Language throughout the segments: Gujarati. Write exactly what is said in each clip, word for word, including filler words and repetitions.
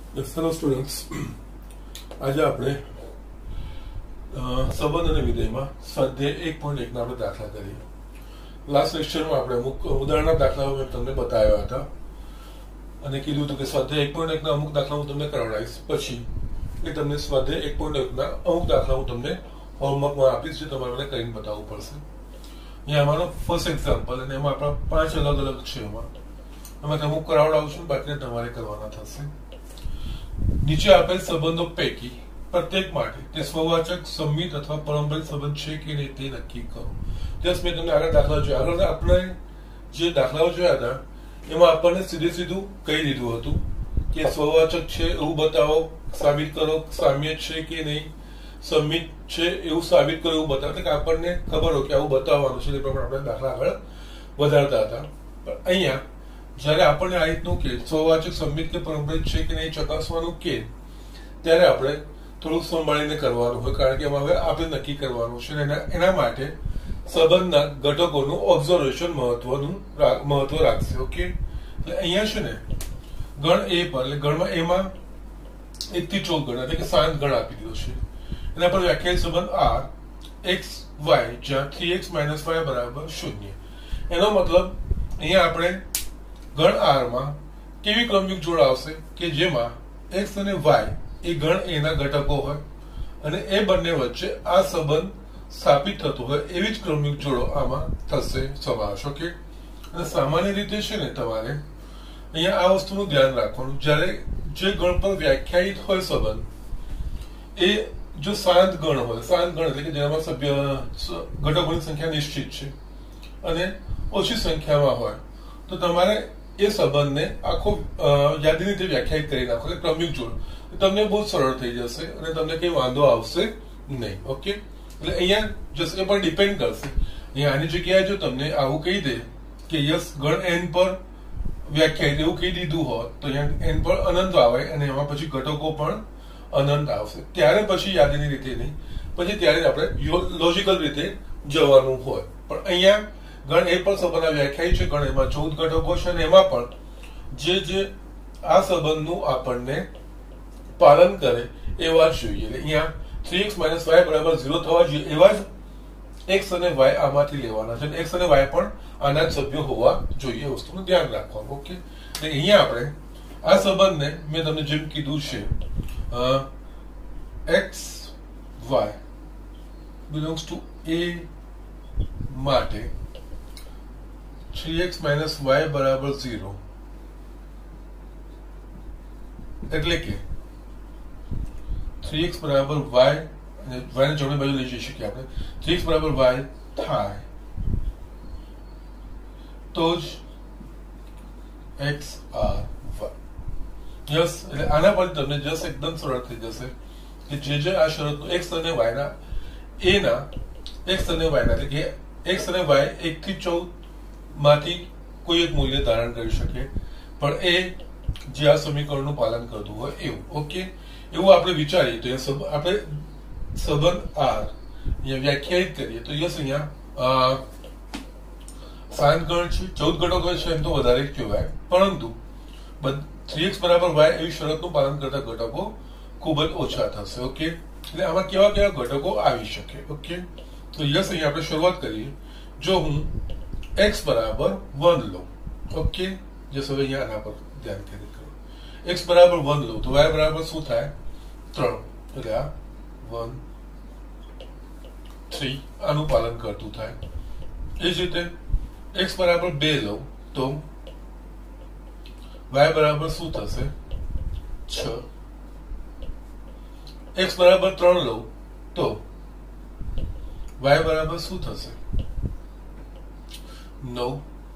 હેલો સ્ટુડન્ટ્સ, આજે આપણે સંબંધ અને વિધેયમાં સ્વાધ્યાય એક પોઈન્ટ એક ના આપણે દાખલા કરીએ. લાસ્ટ લેક્ચરમાં આપણે અમુક ઉદાહરણના દાખલાઓ મેં તમને બતાવ્યા હતા અને કીધું હતું કે સ્વાધ્યાય એક પોઈન્ટ એક ના અમુક દાખલા હું તમને કરાવડાવીશ, પછી એ તમને સ્વાધ્યાય એક પોઈન્ટ એક ના અમુક દાખલા હું તમને હોમવર્કમાં આપીશ, જે તમારે મને કરીને બતાવવું પડશે. અહીંયા અમારો ફર્સ્ટ એક્ઝામ્પલ, અને એમાં આપણા પાંચ અલગ અલગ છે. એમાં એમાં અમુક કરાવડાવું છું, બાકીને તમારે કરવાના થશે. નીચે આપેલ સંબંધો પૈકી પ્રત્યેક માટે તે સ્વવાચક, સંમિત અથવા પારંપરિક સંબંધ છે કે નહીં તે નક્કી કરો. જસ્ટ મેં તમને આગળ દાખલા જોયા. આગળ આપણે જે દાખલાઓ જોયા હતા એમાં આપણને સીધે સીધું કહી દીધું હતું કે સ્વવાચક છે એવું બતાવો, સાબિત કરો સામ્ય છે કે નહીં, સંમિત છે એવું સાબિત કરો એવું બતાવો, કે આપણને ખબર હોય કે આવું બતાવવાનું છે, એ પ્રમાણે આપણે દાખલા આગળ વધારતા હતા. પણ અહીંયા જયારે આપણને આ રીતનું કે સ્વવાચક, સંમિત કે પારંપરિક છે કે નહીં ચકાસવાનું કે, ત્યારે આપણે થોડુંક સંભાળીને કરવાનું હોય, કારણ કે એમાં હવે આપણે નક્કી કરવાનું છે. એના એના માટે સંબંધના ઘટકોનું ઓબ્ઝર્વેશન મહત્વનું મહત્વ રાખશે. ઓકે, એટલે અહીંયા છે ને ગણ એ પર, એટલે ગણમાં એમાં એક થી ચૌદ ગણ એટલે કે સાત ગણ આપી દીધો છે. એના પર વ્યાખ્યાયિત સંબંધ આર એક્સ વાય, જ્યાં થ્રી એક્સ માઇનસ વાય બરાબર શૂન્ય. એનો મતલબ અહીંયા આપણે ગણ આર માં કેવી ક્રમિક જોડ આવશે કે જેમાં એક્સ અને વાય એ ગણ એ ના ઘટકો હોય અને એ બંને વચ્ચે આ સંબંધ સ્થાપિત થતો હોય એવી જ ક્રમિક જોડો આમાં થશે સમાવેશ. ઓકે, અને સામાન્ય રીતે છે ને તમારે અહીંયા આ વસ્તુનું ધ્યાન રાખવાનું, જ્યારે જે ગણ પર વ્યાખ્યાયિત હોય સંબંધ એ જો શાંત ગણ હોય, શાંત ગણ એટલે કે જેમાં સભ્ય ઘટકોની સંખ્યા નિશ્ચિત છે અને ઓછી સંખ્યામાં હોય, તો તમારે એ સંબંધને આખો યાદી રીતે વ્યાખ્યાયિત કરી નાખો, એટલે ક્રમિક જોડ. તમને બહુ સરળ થઈ જશે અને તમને કઈ વાંધો આવશે નહીં. ઓકે, એટલે અહીંયા જસ્ટ એ પર ડિપેન્ડ કરશે. અહીંયા આની જગ્યાએ જો તમને આવું કહી દે કે યસ ગણ એન પર વ્યાખ્યાયિત એવું કહી દીધું હોત, તો અહીંયા એન પર અનંત આવે અને એમાં પછી ઘટકો પણ અનંત આવશે, ત્યારે પછી યાદીની રીતે નહીં, પછી ત્યારે આપણે લોજિકલ રીતે જવાનું હોય. પણ અહીંયા ગણ એ પણ સંબંધ વ્યાખ્યાયિત છે, ગણ એમાં ચૌદ ઘટકો છે અને એમાં પણ જે જે આ સંબંધનું આપણને પાલન કરે એવા જ જોઈએ. એટલે અહીંયા થ્રી એક્સ માઇનસ વાય બરાબર ઝીરો થવા જોઈએ એવા જ એક્સ અને વાય આમાંથી લેવાના છે. એક્સ અને વાય પણ આના જ સભ્યો હોવા જોઈએ, એ વસ્તુનું ધ્યાન રાખવાનું. ઓકે, એટલે અહીંયા આપણે આ સંબંધને મેં તમને જેમ કીધું છે, X Y belongs to A માટે થ્રી એક્સ માઇનસ વાય બરાબર ઝીરો, એટલે કે થ્રી એક્સ બરાબર વાય અને વાય ને જમણી બાજુ લઈ જઈ શકીએ આપણે. થ્રી એક્સ બરાબર વાય થાય તો જ એક્સ આર વાય. યસ, એટલે આના પર તમને જસ્ટ એકદમ સરળ થઈ જશે કે જે જે આ શરત એક્સ અને વાય ના એ ના એક્સ અને વાય ના એટલે કે એક્સ અને વાય એક થી ચૌદ માંથી કોઈ એક મૂલ્ય ધારણ કરી શકે, પણ એ જે આ સમીકરણનું પાલન કરતું હોય એવું. ઓકે, એવું આપણે વિચારીએ તો આપણે સંબંધ આર અહીંયા વ્યાખ્યાયિત કરીએ તો યસ અહીંયા સાત ગણ છે, ચૌદ ઘટકો છે, એમ તો વધારે કહેવાય, પરંતુ થ્રી એક્સ બરાબર વાય એવી શરતનું પાલન કરતા ઘટકો ખૂબ જ ઓછા થશે. ઓકે, એટલે આમાં કેવા કેવા ઘટકો આવી શકે. ઓકે, તો યસ અહીંયા આપણે શરૂઆત કરીએ. જો હું એક્સ બરાબર વન લો, ઓકે, જે હવે અહીંયા આના પર ધ્યાન કેન્દ્રિત કરો. એક્સ બરાબર વન લો તો વાય બરાબર શું થાય? ત્રણ. એટલે આ વન થ્રી આનું પાલન કરતું થાય. એ જ રીતે એક્સ બરાબર બે લો તો વાય બરાબર શું થશે? છ. એક્સ બરાબર ત્રણ લો તો વાય બરાબર શું થશે? નવ.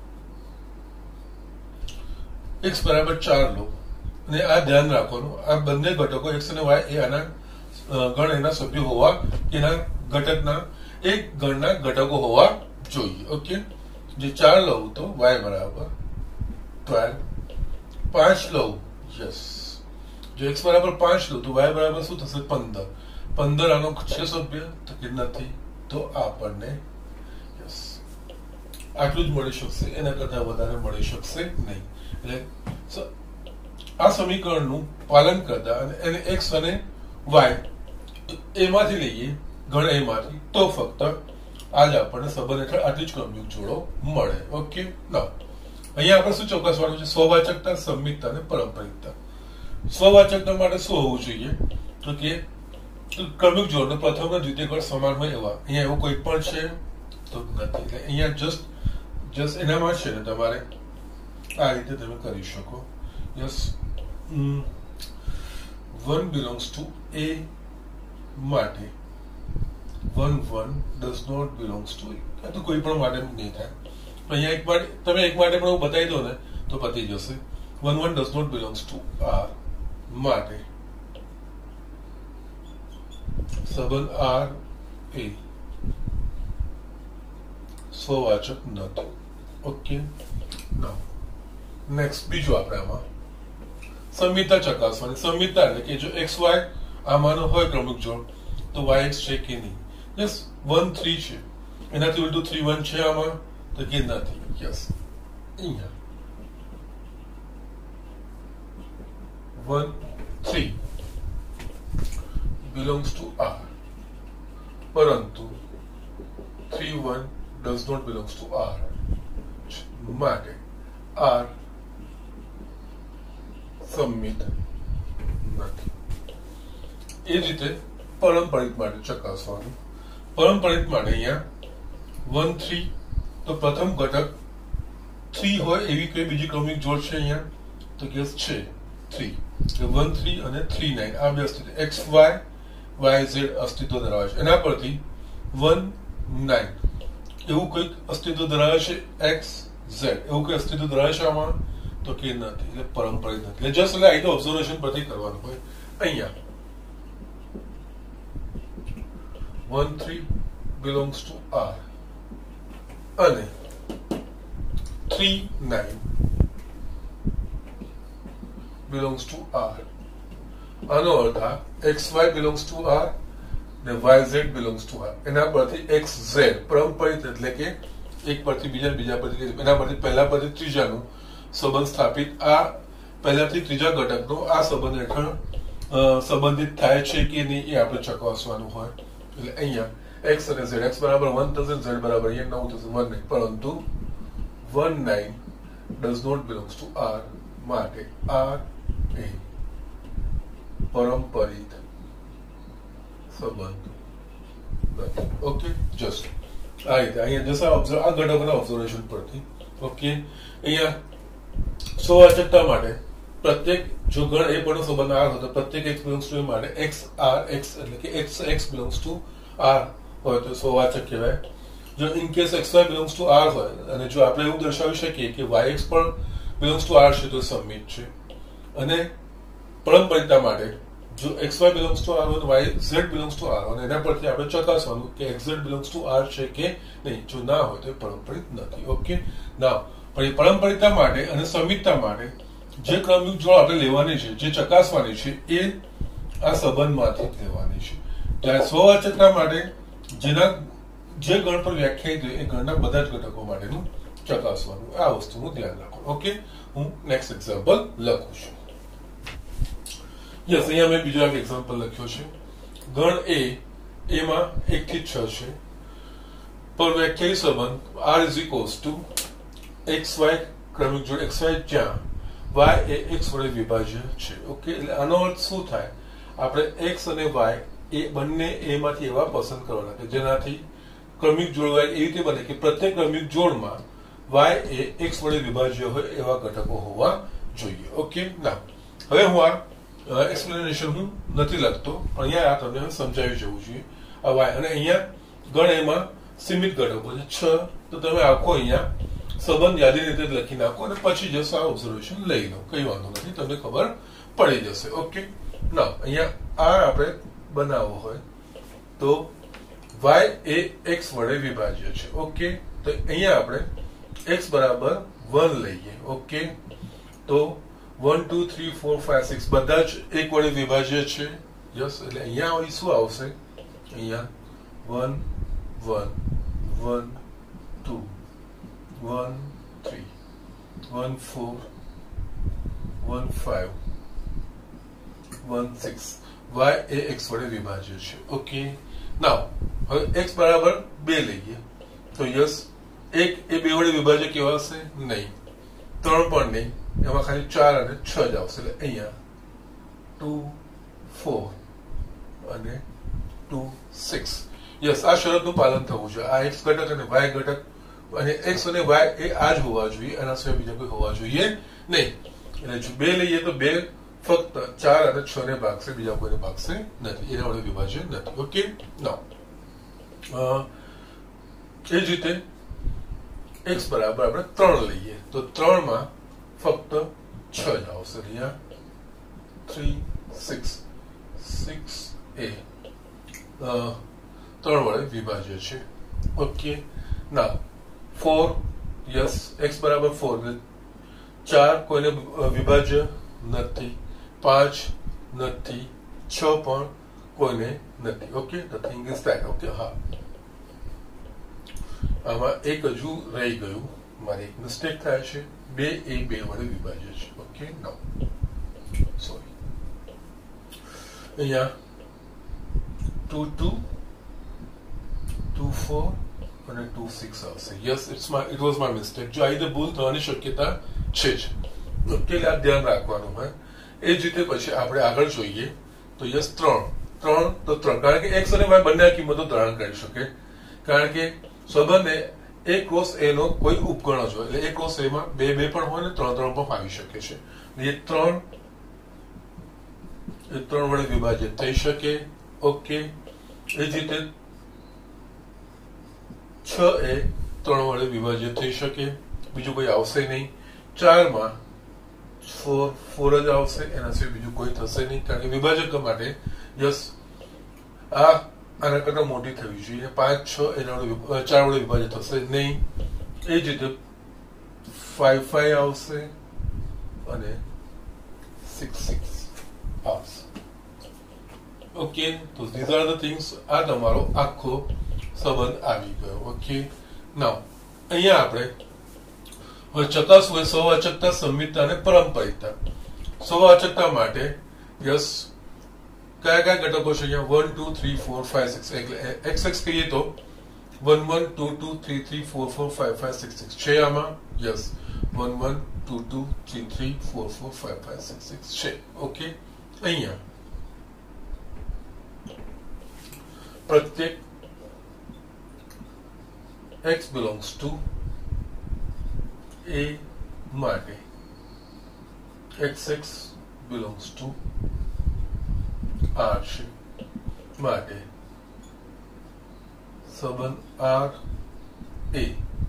એક્સ બરાબર ચાર લો, અને આ ધ્યાન રાખવાનું આ બંને ઘટકો એક્સ અને વાય એ આના ગણ એના સભ્યો હોવા, એના ઘટકના એક ગણના ઘટકો હોવા જોઈએ. ઓકે, જે ચાર લઉં તો વાય બરાબર ટ્વેલ્વ. પાંચ લઉં, યસ, જો એક્સ બરાબર પાંચ લઉં તો વાય બરાબર શું થશે? પંદર. પંદર આનો છે સભ્ય તો કે નથી, તો આપણને યસ આટલું જ મળી શકશે, એના કરતા વધારે મળી શકશે નહીં. એટલે આ સમીકરણનું પાલન કરતા અને એને એક્સ અને વાય એમાંથી લઈએ ગણ એમાંથી તો ફક્ત આજ આપણને સંબંધ હેઠળ આટલી જ ક્રમયુક્ત જોડો મળે. ઓકે, ના અહીંયા આપણે શું ચોક્કસવાનું છે? સ્વવાચકતા, સંમિતતા અને પારંપરિકતા. સ્વવાચકતા માટે શું હોવું જોઈએ? તો કે ક્રમિક જોડનો પ્રથમ અને દ્વિતીય ગણ સમાન હોય એવા. અહીંયા એવું કોઈ પણ છે તો નથી. એટલે અહીંયા જસ્ટ જસ્ટ એનામાં છે ને તમારે આ રીતે તમે કરી શકો. Yes, one belongs to A માટે one one does not belongs to A. તો કોઈ પણ માટે નહીં થાય. અહીંયા એક માટે તમે એક માટે પણ બતાવી દો ને તો પતી જશે. One one does not belongs to R માટે સંબંધ આર એ સ્વવાચક નથી. ઓકે, નાઉ નેક્સ્ટ બીજું આપણે આમાં સંમિતતા ચકાસવાની. સંમિતતા એટલે કે જો એક્સ વાય આમાંનો હોય ક્રમિક જોડ તો વાય એક્સ છે કે નહીં. યસ, વન થ્રી છે એનાથી ઉલટું થ્રી વન છે આમાં તો કે નથી. યસ, અહીંયા one three belongs to R, પરંતુ three one does not belongs to R. માટે R સંમિત નથી. એ જ રીતે પારંપરિક માટે ચકાસવાનું. પારંપરિક માટે અહીંયા વન થ્રી તો પ્રથમ ઘટક થ્રી હોય એવી કોઈ બીજી ક્રમિક જોડ છે અહીંયા તો કેસ છે થ્રી. વન થ્રી અને થ્રી નાઇન આ બે અસ્તિત્વ એક્સ વાય વાય ઝેડ અસ્તિત્વ ધરાવે છે. એના પરથી વન નાઇન એવું કંઈક અસ્તિત્વ ધરાવે છે. એક્સ ઝેડ એવું કંઈ અસ્તિત્વ ધરાવે છે આમાં તો કે નથી. એટલે પારંપરિક નથી. એટલે જસ્ટ એટલે આઈનો ઓબ્ઝર્વેશન પરથી કરવાનું હોય. અહીંયા one three belongs to R અને three nine belongs to R. આનો અર્થ આ xy belongs to R ને yz belongs to R. એના પરથી xz પારંપરિક એટલે કે એક પરથી બીજા બીજા પરથી એના પરથી પહેલા પરથી ત્રીજાનો સંબંધ સ્થાપિત આ પહેલાથી ત્રીજા ઘટકનો આ સંબંધ હેઠળ સંબંધિત થાય છે કે નહીં એ આપણે ચકાસવાનું હોય. એટલે અહીંયા x અને z x બરાબર વન થશે, z બરાબર અહીંયા નવ થશે, વન નહીં, પરંતુ one nine does not belongs to R માટે R એ પારંપરિક સંબંધ નથી. ઓકે, જસ્ટ આ રીતે અહીંયા જસ્ટ આ ઘટકોના ઓબ્ઝર્વેશન પરથી. ઓકે, અહીંયા સ્વવાચકતા માટે પ્રત્યેક જો ગણ એ પણ સંબંધ આર હોય તો પ્રત્યેક એક્સ બિલોંગ્સ ટુ એ માટે એક્સ આર એક્સ એટલે કે x x belongs to R હોય તો સ્વવાચક કહેવાય. જો in case x Y belongs to R હોય અને જો આપણે એવું દર્શાવી શકીએ કે વાય એક્સ પણ બિલોંગ્સ ટુ આર છે તો સંમિત છે. અને પારંપરિકતા માટે જો xy belongs to R અને yz belongs to R અને એના પરથી આપણે ચકાસવાનું કે xz belongs to R છે કે નહીં. જો ના હોય તો પારંપરિક નથી. ઓકે, ના પણ પારંપરિકતા માટે અને સંમિતતા માટે જે ક્રમિક જોડ આપણે લેવાની છે, જે ચકાસવાની છે એ આ સંબંધમાંથી જ લેવાની છે. ત્યારે સ્વવાચકતા માટે જેના જે ગણ પર વ્યાખ્યાયિત હોય એ ગણના બધા જ ઘટકો માટેનું ચકાસવાનું. આ વસ્તુનું ધ્યાન રાખો. ઓકે, હું નેક્સ્ટ એક્ઝામ્પલ લખું છું. યસ, અહીંયા મેં બીજો એક એક્ઝામ્પલ લખ્યો છે. ગણ એ એમાં એક થી છ છે પર વ્યાખ્યાયિત સંબંધ R is equals to xy ક્રમિક જોડ xy જ્યાં y એ x વડે વિભાજ્ય છે. ઓકે, એટલે આનો અર્થ શું થાય? આપણે x અને y એ બંને એમાંથી એવા પસંદ કરવાના કે જેનાથી ક્રમિક જોડ હોય એવી રીતે બને કે પ્રત્યેક ક્રમિક જોડમાં y એ x વડે વિભાજ્ય હોય એવા ઘટકો હોવા જોઈએ. ઓકે, ના હવે હું આ એક્સપ્લેનેશન હું નથી લખતો પણ અહીંયા આ તમને સમજાવી જવું જોઈએ. આ y અને અહીંયા ગણ એમાં સીમિત ઘટકો છે છ તો તમે આખો અહીંયા સંબંધ યાદી રીતે લખી નાખો અને પછી જસ્ટ આ ઓબ્ઝર્વેશન લઈ લો. કઈ વાંધો નથી, તમને ખબર પડી જશે. ઓકે, ના અહીંયા આ આપણે બનાવવો હોય તો y એ x વડે વિભાજ્ય છે. ઓકે, તો અહીંયા આપણે x બરાબર વન લઈએ. ઓકે, તો one two three four five six બધા જ એક વડે વિભાજ્ય છે. યસ, એટલે અહીંયા શું આવશે? અહીંયા one one one two one three one four one five one six y એ x વડે વિભાજ્ય છે. ઓકે, નાઉ હવે x બરાબર બે લઈએ તો યસ એક એ બે વડે વિભાજ્ય કેવા હશે? નહીં, ત્રણ પણ નહીં, એમાં ખાલી ચાર અને છ જ આવશે. એટલે અહીંયા ટુ ફોર અને ટુ સિક્સ. યસ, આ શરતનું પાલન થવું જોઈએ. આ x ઘટક અને y ઘટક અને x અને y એ આ જ હોવા જોઈએ, એના સિવાય બીજા કોઈ હોવા જોઈએ નહીં. એટલે જો બે લઈએ તો બે ફક્ત ચાર અને છ ને ભાગશે, બીજા કોઈને ભાગશે નથી, એના વડે વિભાજ્ય નથી. ઓકે, નાઉ એ જ રીતે x બરાબર આપણે ત્રણ લઈએ તો ત્રણ માં ફક્ત છ જ આવશે. અહીંયા થ્રી સિક્સ સિક્સ એ ત્રણ વડે વિભાજ્ય છે. ઓકે, ના ફોર, યસ, x બરાબર ફોર, ચાર કોઈને વિભાજ્ય નથી, પાંચ નથી, છ પણ કોઈને નથી. Okay, nothing is that. Okay, હા, આમાં એક હજુ રહી ગયું, મારી એક મિસ્ટેક થાય છે. બે એ બે વડે વિભાજ્ય છે. ઓકે, નાઉ સોરી, અહીંયા ટુ ટુ ટુ ફોર અને ટુ સિક્સ આવશે. Yes, it's my it was my mistake. જો આ રીતે ભૂલ થવાની શક્યતા છે જ. ઓકે, આ ધ્યાન રાખવાનું હોય. એ જ રીતે પછી આપણે આગળ જોઈએ તો યસ ત્રણ ત્રણ તો ત્રણ, કારણ કે એક્સ અને વાય બંને કિંમતો ધારણ કરી શકે, કારણ કે સંબંધે એ ક્રોસ એ નો કોઈ ઉપગણ જ હોય, એટલે એ ક્રોસ એ માં બે બે પણ હોય ને ત્રણ ત્રણ પણ આવી શકે છે. એ ત્રણ એ ત્રણ વડે વિભાજિત થઈ શકે. ઓકે, એ જ રીતે છ એ ત્રણ વડે વિભાજિત થઈ શકે, બીજું કોઈ આવશે નહીં. ચાર માં ફોર ફોર જ આવશે, એના સિવાય બીજું કોઈ થશે નહીં, કારણ કે વિભાજક માટે યસ આ આના કરતા મોટી થવી જોઈએ. પાંચ છ એના વડે ચાર વડે વિભાજિત થશે નહીં. એ જ રીતે ફાઈવ ફાઈવ આવશે અને સિક્સ સિક્સ આવશે. ઓકે, તો ધીઝ આર ધ થિંગ્સ. આ તમારો આખો સંબંધ આવી ગયો. ઓકે, નાઉ અહીંયા આપણે હવે ચકાસવું હોય સ્વવાચકતા, સંમિતતા અને પરંપરિકતા. સ્વવાચકતા માટે યસ કયા કયા ઘટકો છે? અહીંયા one two three four five six, એટલે એક્સ એક્સ કહીએ તો one one two two three three four four five five six six છે આમાં. Yes, one one two two three three four four five five six six છે. ઓકે, અહીંયા પ્રત્યેક x belongs to a માટે xx belongs to r છે, માટે સંબંધ r a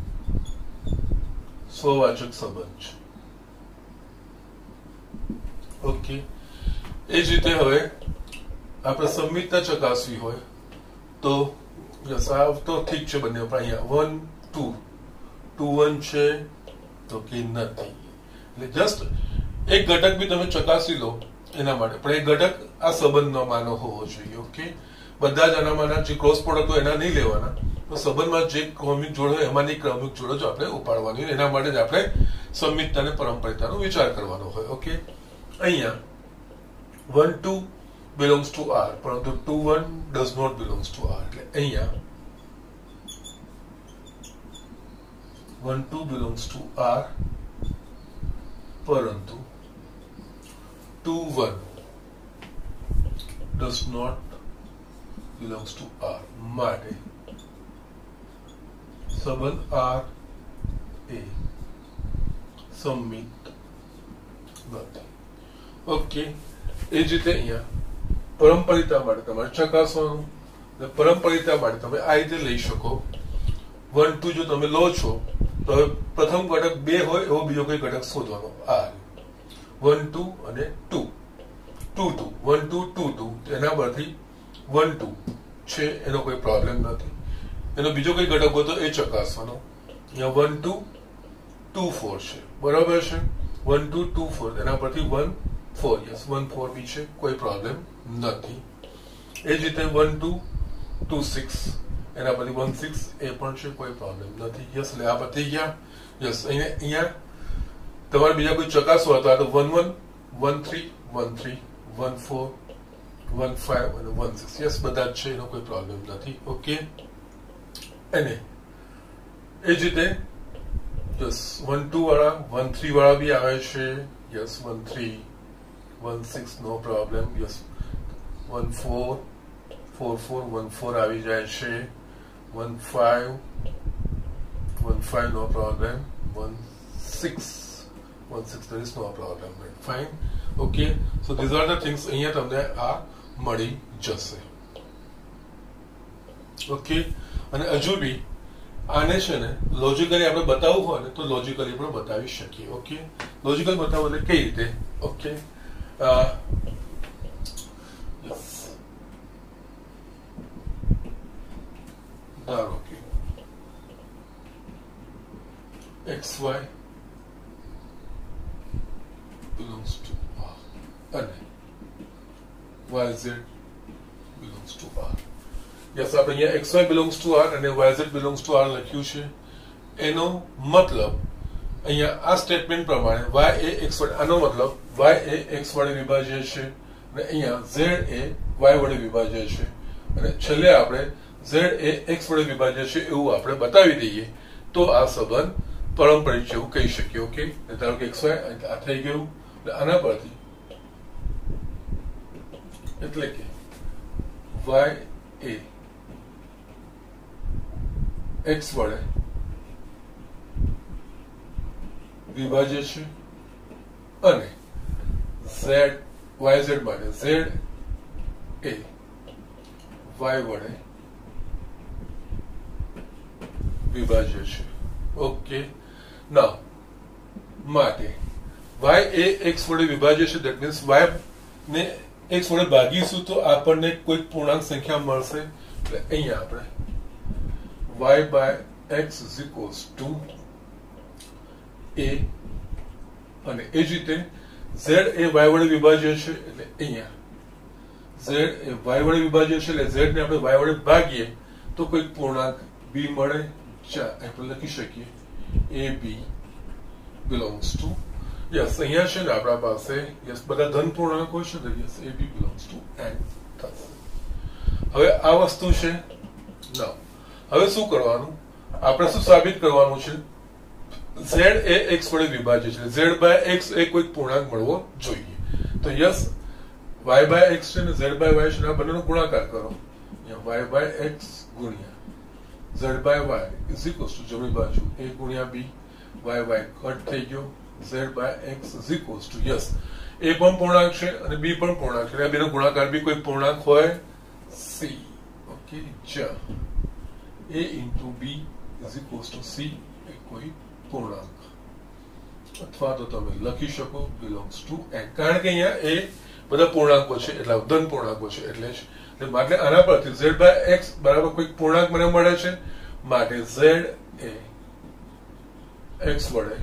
સ્વવાચક સંબંધ છે. ઓકે, એ જ રીતે હવે આપણે સંમિતતા ચકાસવી હોય તો યસ, આ તો ઠીક છે બંને, પણ અહીંયા વન ટુ ટુ વન છે તો કે નથી. એટલે જસ્ટ એક ઘટક બી તમે ચકાસી લો એના માટે, પણ એ ઘટક આ સંબંધનો માનો હોવો જોઈએ. ઓકે, બધા જ આનામાંના જે ક્રોસ પ્રોડક્ટ હોય એના નહીં લેવાના, તો સંબંધમાં જે ક્રમિક જોડ હોય એમાંની ક્રમિક જોડ જ આપણે ઉપાડવાની, એના માટે જ આપણે સંમિતતા અને પરંપરિકતાનો વિચાર કરવાનો હોય. ઓકે, અહીંયા one two belongs to R, પરંતુ two one does not belongs to R. એટલે અહીંયા one two belongs to R, પરંતુ two one does not belongs to R, માટે સંબંધ R એ સંમિત નથી. ઓકે, એ જ રીતે અહીંયા પરંપરિતા માટે તમારે ચકાસવાનું. પરંપરિતા માટે તમે આ રીતે લઈ શકો. વન ટુ જો તમે લો છો તો પ્રથમ ઘટક બે હોય એવો બીજો કોઈ ઘટક શોધવાનો. આ વન ટુ અને two two two one two two two એના પરથી વન ટુ છે, એનો કોઈ પ્રોબ્લેમ નથી. એનો બીજો કોઈ ઘટક હોય તો એ ચકાસવાનો. અહીંયા વન ટુ ટુ ફોર છે, બરાબર છે. વન ટુ ટુ ફોર એના પરથી one four, yes, one four બી છે, કોઈ પ્રોબ્લેમ નથી. એ જ રીતે વન ટુ ટુ સિક્સ એના પછી વન સિક્સ એ પણ છે, કોઈ પ્રોબ્લેમ નથી. યસ, એટલે આ પતી ગયા. યસ, અહીંયા અહીંયા તમારે બીજા કોઈ ચકાસવા હતા તો one one one three one three one four one five અને વન સિક્સ. યસ, બધા જ છે, એનો કોઈ પ્રોબ્લેમ નથી. ઓકે, અને એ જ રીતે યસ વન ટુ વાળા વન થ્રી વાળા બી આવે છે. Yes, one three one six no problem. Yes, one four four four one four આવી જાય છે. One five one five no problem. One six one six there is no problem. Fine. Okay, so these are the things અહીંયા તમને આ મળી જશે. ઓકે, અને હજુ બી આને છે ને લોજિકલી આપણે બતાવવું હોય ને તો લોજિકલી પણ બતાવી શકીએ. ઓકે, લોજિકલ બતાવો એટલે કઈ રીતે? ઓકે, ધારો કે x y belongs to R અને Y Z belongs to R. Yes, આપણે અહીંયા X Y belongs to R અને Y Z belongs to R લખ્યું છે. એનો મતલબ અહીંયા આ સ્ટેટમેન્ટ પ્રમાણે y એ x વડે, આનો મતલબ y એ x વડે વિભાજ્ય છે અને અહીંયા z એ y વડે વિભાજ્ય છે અને છેલ્લે આપણે z એ x વડે વિભાજ્ય છે એવું આપણે બતાવી દઈએ તો આ સંબંધ પારંપરિક જેવું કહી શકીએ. ઓકે, ધારો કે xy આ થઈ ગયું. આના પરથી એટલે કે y એ x વડે વિભાજ્ય છે અને z yz માટે z એ y વડે વિભાજ્ય છે. ઓકે, નાઉ માટે y એ x વડે વિભાજ્ય છે, ધેટ મીન્સ y ને x વડે ભાગીશું તો આપણને કોઈ પૂર્ણાંક સંખ્યા મળશે. એટલે અહીંયા આપણે y by x is equals to a અને એ જ રીતે z એ y વડે વિભાજ્ય છે એટલે અહીંયા z એ y વડે વિભાજ્ય છે એટલે z ને આપણે y વડે ભાગીએ તો કોઈ પૂર્ણાંક b મળે. આપણે લખી શકીએ a b belongs to, yes, અહીંયા છે ને આપણા પાસે યસ બધા ધન પૂર્ણાંક હોય છે તો yes a b belongs to n થશે. હવે આ વસ્તુ છે. ના, હવે શું કરવાનું? આપણે શું સાબિત કરવાનું છે? z એ x વડે વિભાજ્ય છે, z બાય x એ કોઈ પૂર્ણાંક મળવો જોઈએ. તો યસ, y બાય x છે ને z બાય y છે, આ બંનેનો ગુણાકાર કરો. y બાય x ગુણ્યા z by y is equal to જમણી બાજુ a ગુણ્યા b, y y કટ થઈ ગયો. z by x is equal to yes a પણ પૂર્ણાંક છે અને b પણ પૂર્ણાંક છે, આ બેનો ગુણાકાર બી કોઈ પૂર્ણાંક હોય c. ઓકે, જ્યાં a into b is equal to c એ કોઈ પૂર્ણાંક અથવા તો તમે લખી શકો બિલોંગ્સ ટુ n, કારણ કે અહીંયા એ બધા પૂર્ણાંકો છે એટલે ધન પૂર્ણાંકો છે એટલે જ. માટે આના પરથી z બાય x બરાબર કોઈ પૂર્ણાંક મને મળે છે માટે z એ x વડે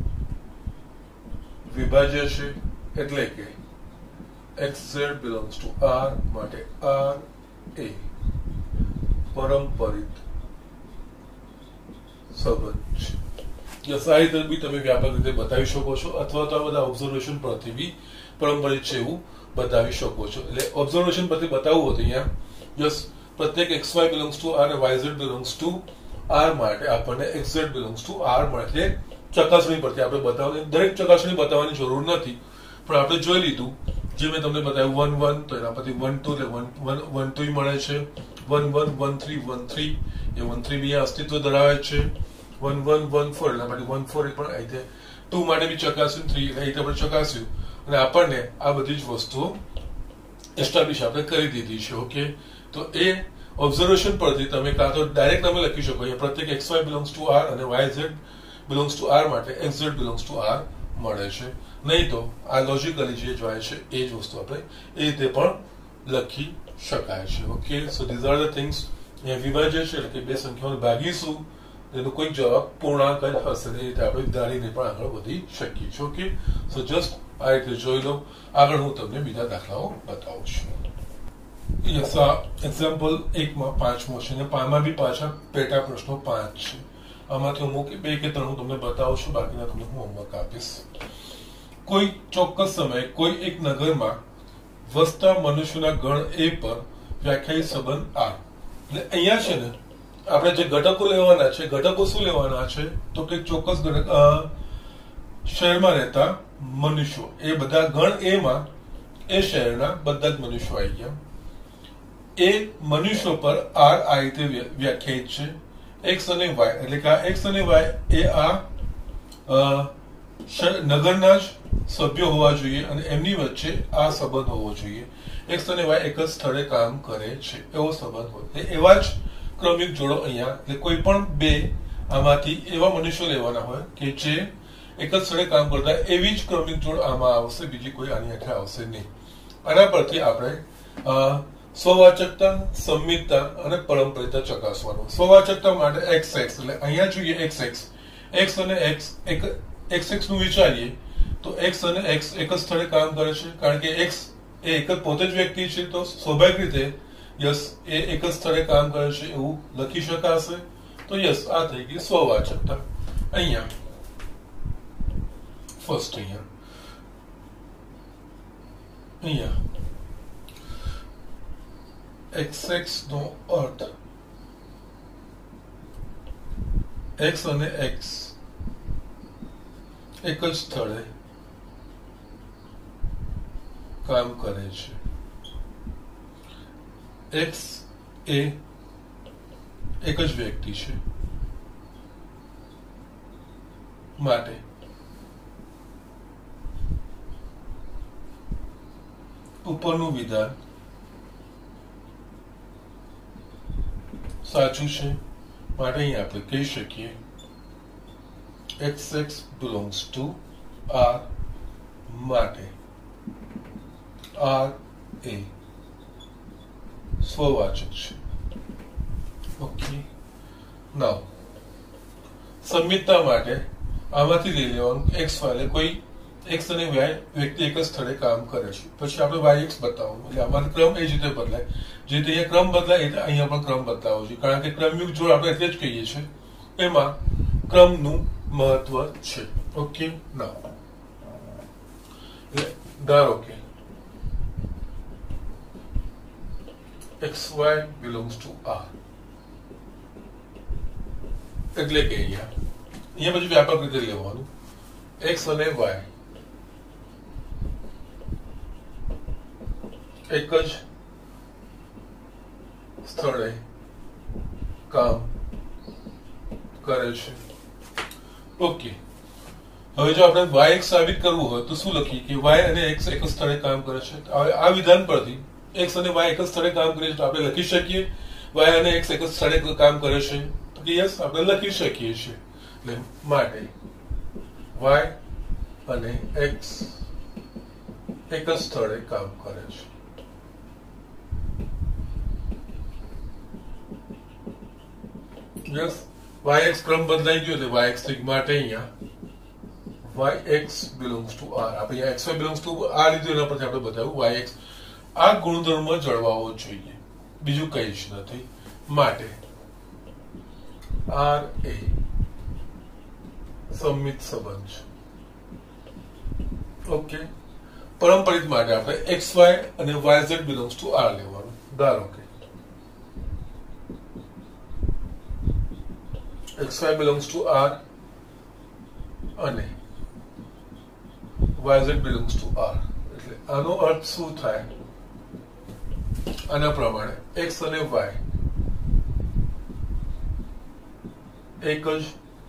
વિભાજ્ય છે એટલે કે xz belongs to r માટે r એ પારંપરિક સંબંધ છે. યસ, આ રીતે બી તમે વ્યાપક રીતે બતાવી શકો છો અથવા તો આ બધા ઓબ્ઝર્વેશન પરથી બી પારંપરિક છે એવું બતાવી શકો છો. એટલે ઓબ્ઝર્વેશન પરથી બતાવવું હતું અહીંયા યસ પ્રત્યેક xy belongs to r અને yz belongs to r માટે આપણને xz belongs to r મળે. એટલે ચકાસણી પરથી આપણે બતાવવાની, દરેક ચકાસણી બતાવવાની જરૂર નથી પણ આપણે જોઈ લીધું જે મેં તમને બતાવ્યું વન વન તો એના પરથી વન ટુ એટલે વન વન ટુ મળે છે. One one one three one three એ વન થ્રી બી અસ્તિત્વ ધરાવે છે. વન વન વન ફોર એના માટે વન ફોર એ પણ આવી રીતે ટુ માટે બી ચકાસ્યું, થ્રી એ રીતે આપણે ચકાસ્યું અને આપણને આ બધી જ વસ્તુઓ એસ્ટાબ્લિશ આપણે કરી દીધી છે. ઓકે, તો એ ઓબ્ઝર્વેશન પરથી તમે કાં તો ડાયરેક્ટ તમે લખી શકો અહીંયા પ્રત્યેક xy belongs to r અને yz belongs to r માટે xz belongs to r મળે છે. નહીં તો આ લોજિકલી જે જોય છે એ જ વસ્તુ આપણે એ રીતે પણ લખી શકાય છે. Okay, so these are the things. અહીંયા વિભાજ્ય છે એટલે કે બે સંખ્યાઓને ભાગીશું એનો કોઈ જવાબ પૂર્ણાંક જ હશે એ રીતે આપણે ધારીને પણ આગળ વધી શકીએ છીએ. ઓકે, સો જસ્ટ આ રીતે જોઈ લો. આગળ હું તમને બીજા દાખલાઓ બતાવું છું. યસ, આ એક્ઝામ્પલ એકમાં પાંચમો છે અને પામાં બી પાછા પેટા પ્રશ્નો પાંચ છે. આમાંથી હું બે કે ત્રણ હું તમને બતાવું છું, બાકીના તમને હું હોમવર્ક આપીશ. કોઈ ચોક્કસ સમયે કોઈ એક નગરમાં વસતા મનુષ્યોના ગણ એ પર વ્યાખ્યાયિત સંબંધ આર. એટલે અહીંયા છે ને આપણે જે ઘટકો લેવાના છે, ઘટકો શું લેવાના છે તો કે ચોક્કસ શહેરમાં રહેતા મનુષ્યો, એ બધા ગણ એમાં એ શહેરના બધા જ મનુષ્યો આવી ગયા. એ મનુષ્યો પર આર આ રીતે વ્યાખ્યાયિત છે, એક્સ અને વાય. એટલે કે આ એક્સ અને વાય એ આ નગરના જ સભ્યો હોવા જોઈએ અને એમની વચ્ચે આ સંબંધ હોવો જોઈએ. એક્સ અને વાય એક જ સ્થળે કામ કરે છે એવો સંબંધ હોય. એવા જ ક્રમિક જોડો અહીંયા, એટલે કોઈ પણ બે આમાંથી એવા મનુષ્યો લેવાના હોય કે જે એક જ સ્થળે કામ કરતા, એવી જ ક્રમિક જોડ આમાં આવશે, બીજી કોઈ આની હેઠળ આવશે નહીં. આના પરથી આપણે સ્વવાચકતા, સંમિતતા અને પરંપરિતા ચકાસવાનું. સ્વવાચકતા માટે એક્સ એક્સ, એટલે અહીંયા જોઈએ એક્સ એક્સ, એક્સ અને એક્સ એક એક્સ એક્સ નું વિચારીએ તો એક્સ અને એક્સ એક જ સ્થળે કામ કરે છે, કારણ કે એક્સ એ એક જ પોતે જ વ્યક્તિ છે, તો સ્વાભાવિક રીતે યસ એ એક જ સ્થળે કામ કરે છે એવું લખી શકાશે. તો યસ આ થઈ ગઈ સ્વવાચકતા. અહીંયા ફર્સ્ટ અહીંયા અહીંયા એક્સ એક્સ નો અર્થ એક્સ અને એક્સ એક જ સ્થળે કામ કરે છે. એક્સ એ એક જ વ્યક્તિ છે માટે ઉપરનું વિધાન સાચું છે. માટે અહીં આપણે કહી શકીએ x x belongs to R માટે R એ સ્વવાચક છે. ઓકે, નાઉ સંમિતતા માટે આમાંથી લઈ લેવાનું એક્સ વાય, કોઈ એક્સ અને વાય વ્યક્તિ એક જ સ્થળે કામ કરે છે. પછી આપણે વાય એક્સ બતાવવાનું, એટલે આમાં ક્રમ એ જ રીતે બદલાય. જે રીતે અહીંયા ક્રમ બદલાય એટલે અહીંયા પણ ક્રમ બદલાવો જોઈએ, કારણ કે ક્રમયુક્ત જોડ આપણે એટલે જ કહીએ છીએ, એમાં ક્રમનું મહત્વ છે. ઓકે, નાઉ ધારો કે xy belongs to R, એટલે કે અહીંયા અહીંયા પછી વ્યાપક રીતે લેવાનું x અને y એક જ સ્થળે કામ કરે છે. ઓકે, હવે જો આપણે વાય એક્સ સાબિત કરવું હોય તો શું લખીએ કે વાય અને એક્સ એક જ સ્થળે કામ કરે છે. હવે આ વિધાન પરથી એક્સ અને વાય એક જ સ્થળે કામ કરે છે તો આપણે લખી શકીએ વાય અને એક્સ એક જ સ્થળે કામ કરે છે. તો યસ આપણે લખી શકીએ છીએ. એટલે માટે વાય અને એક્સ એક જ સ્થળે કામ કરે છે. યસ, વાય એક્સ ક્રમ બદલાઈ ગયો એટલે વાય એક્સ માટે અહીંયા yx belongs to r. આપણે અહીંયા xy belongs to r લીધું, એના પરથી આપણે બતાવ્યું yx આ ગુણધર્મ જળવાવો જોઈએ, બીજું કઈ જ નથી. માટે r એ સંમિત સંબંધ છે. ઓકે, પરંપરિત માટે આપણે xy અને yz belongs to r લેવાનું. ધારો કે xy belongs to r અને yz belongs to r. એટલે આનો અર્થ શું થાય? આના પ્રમાણે x અને y એક જ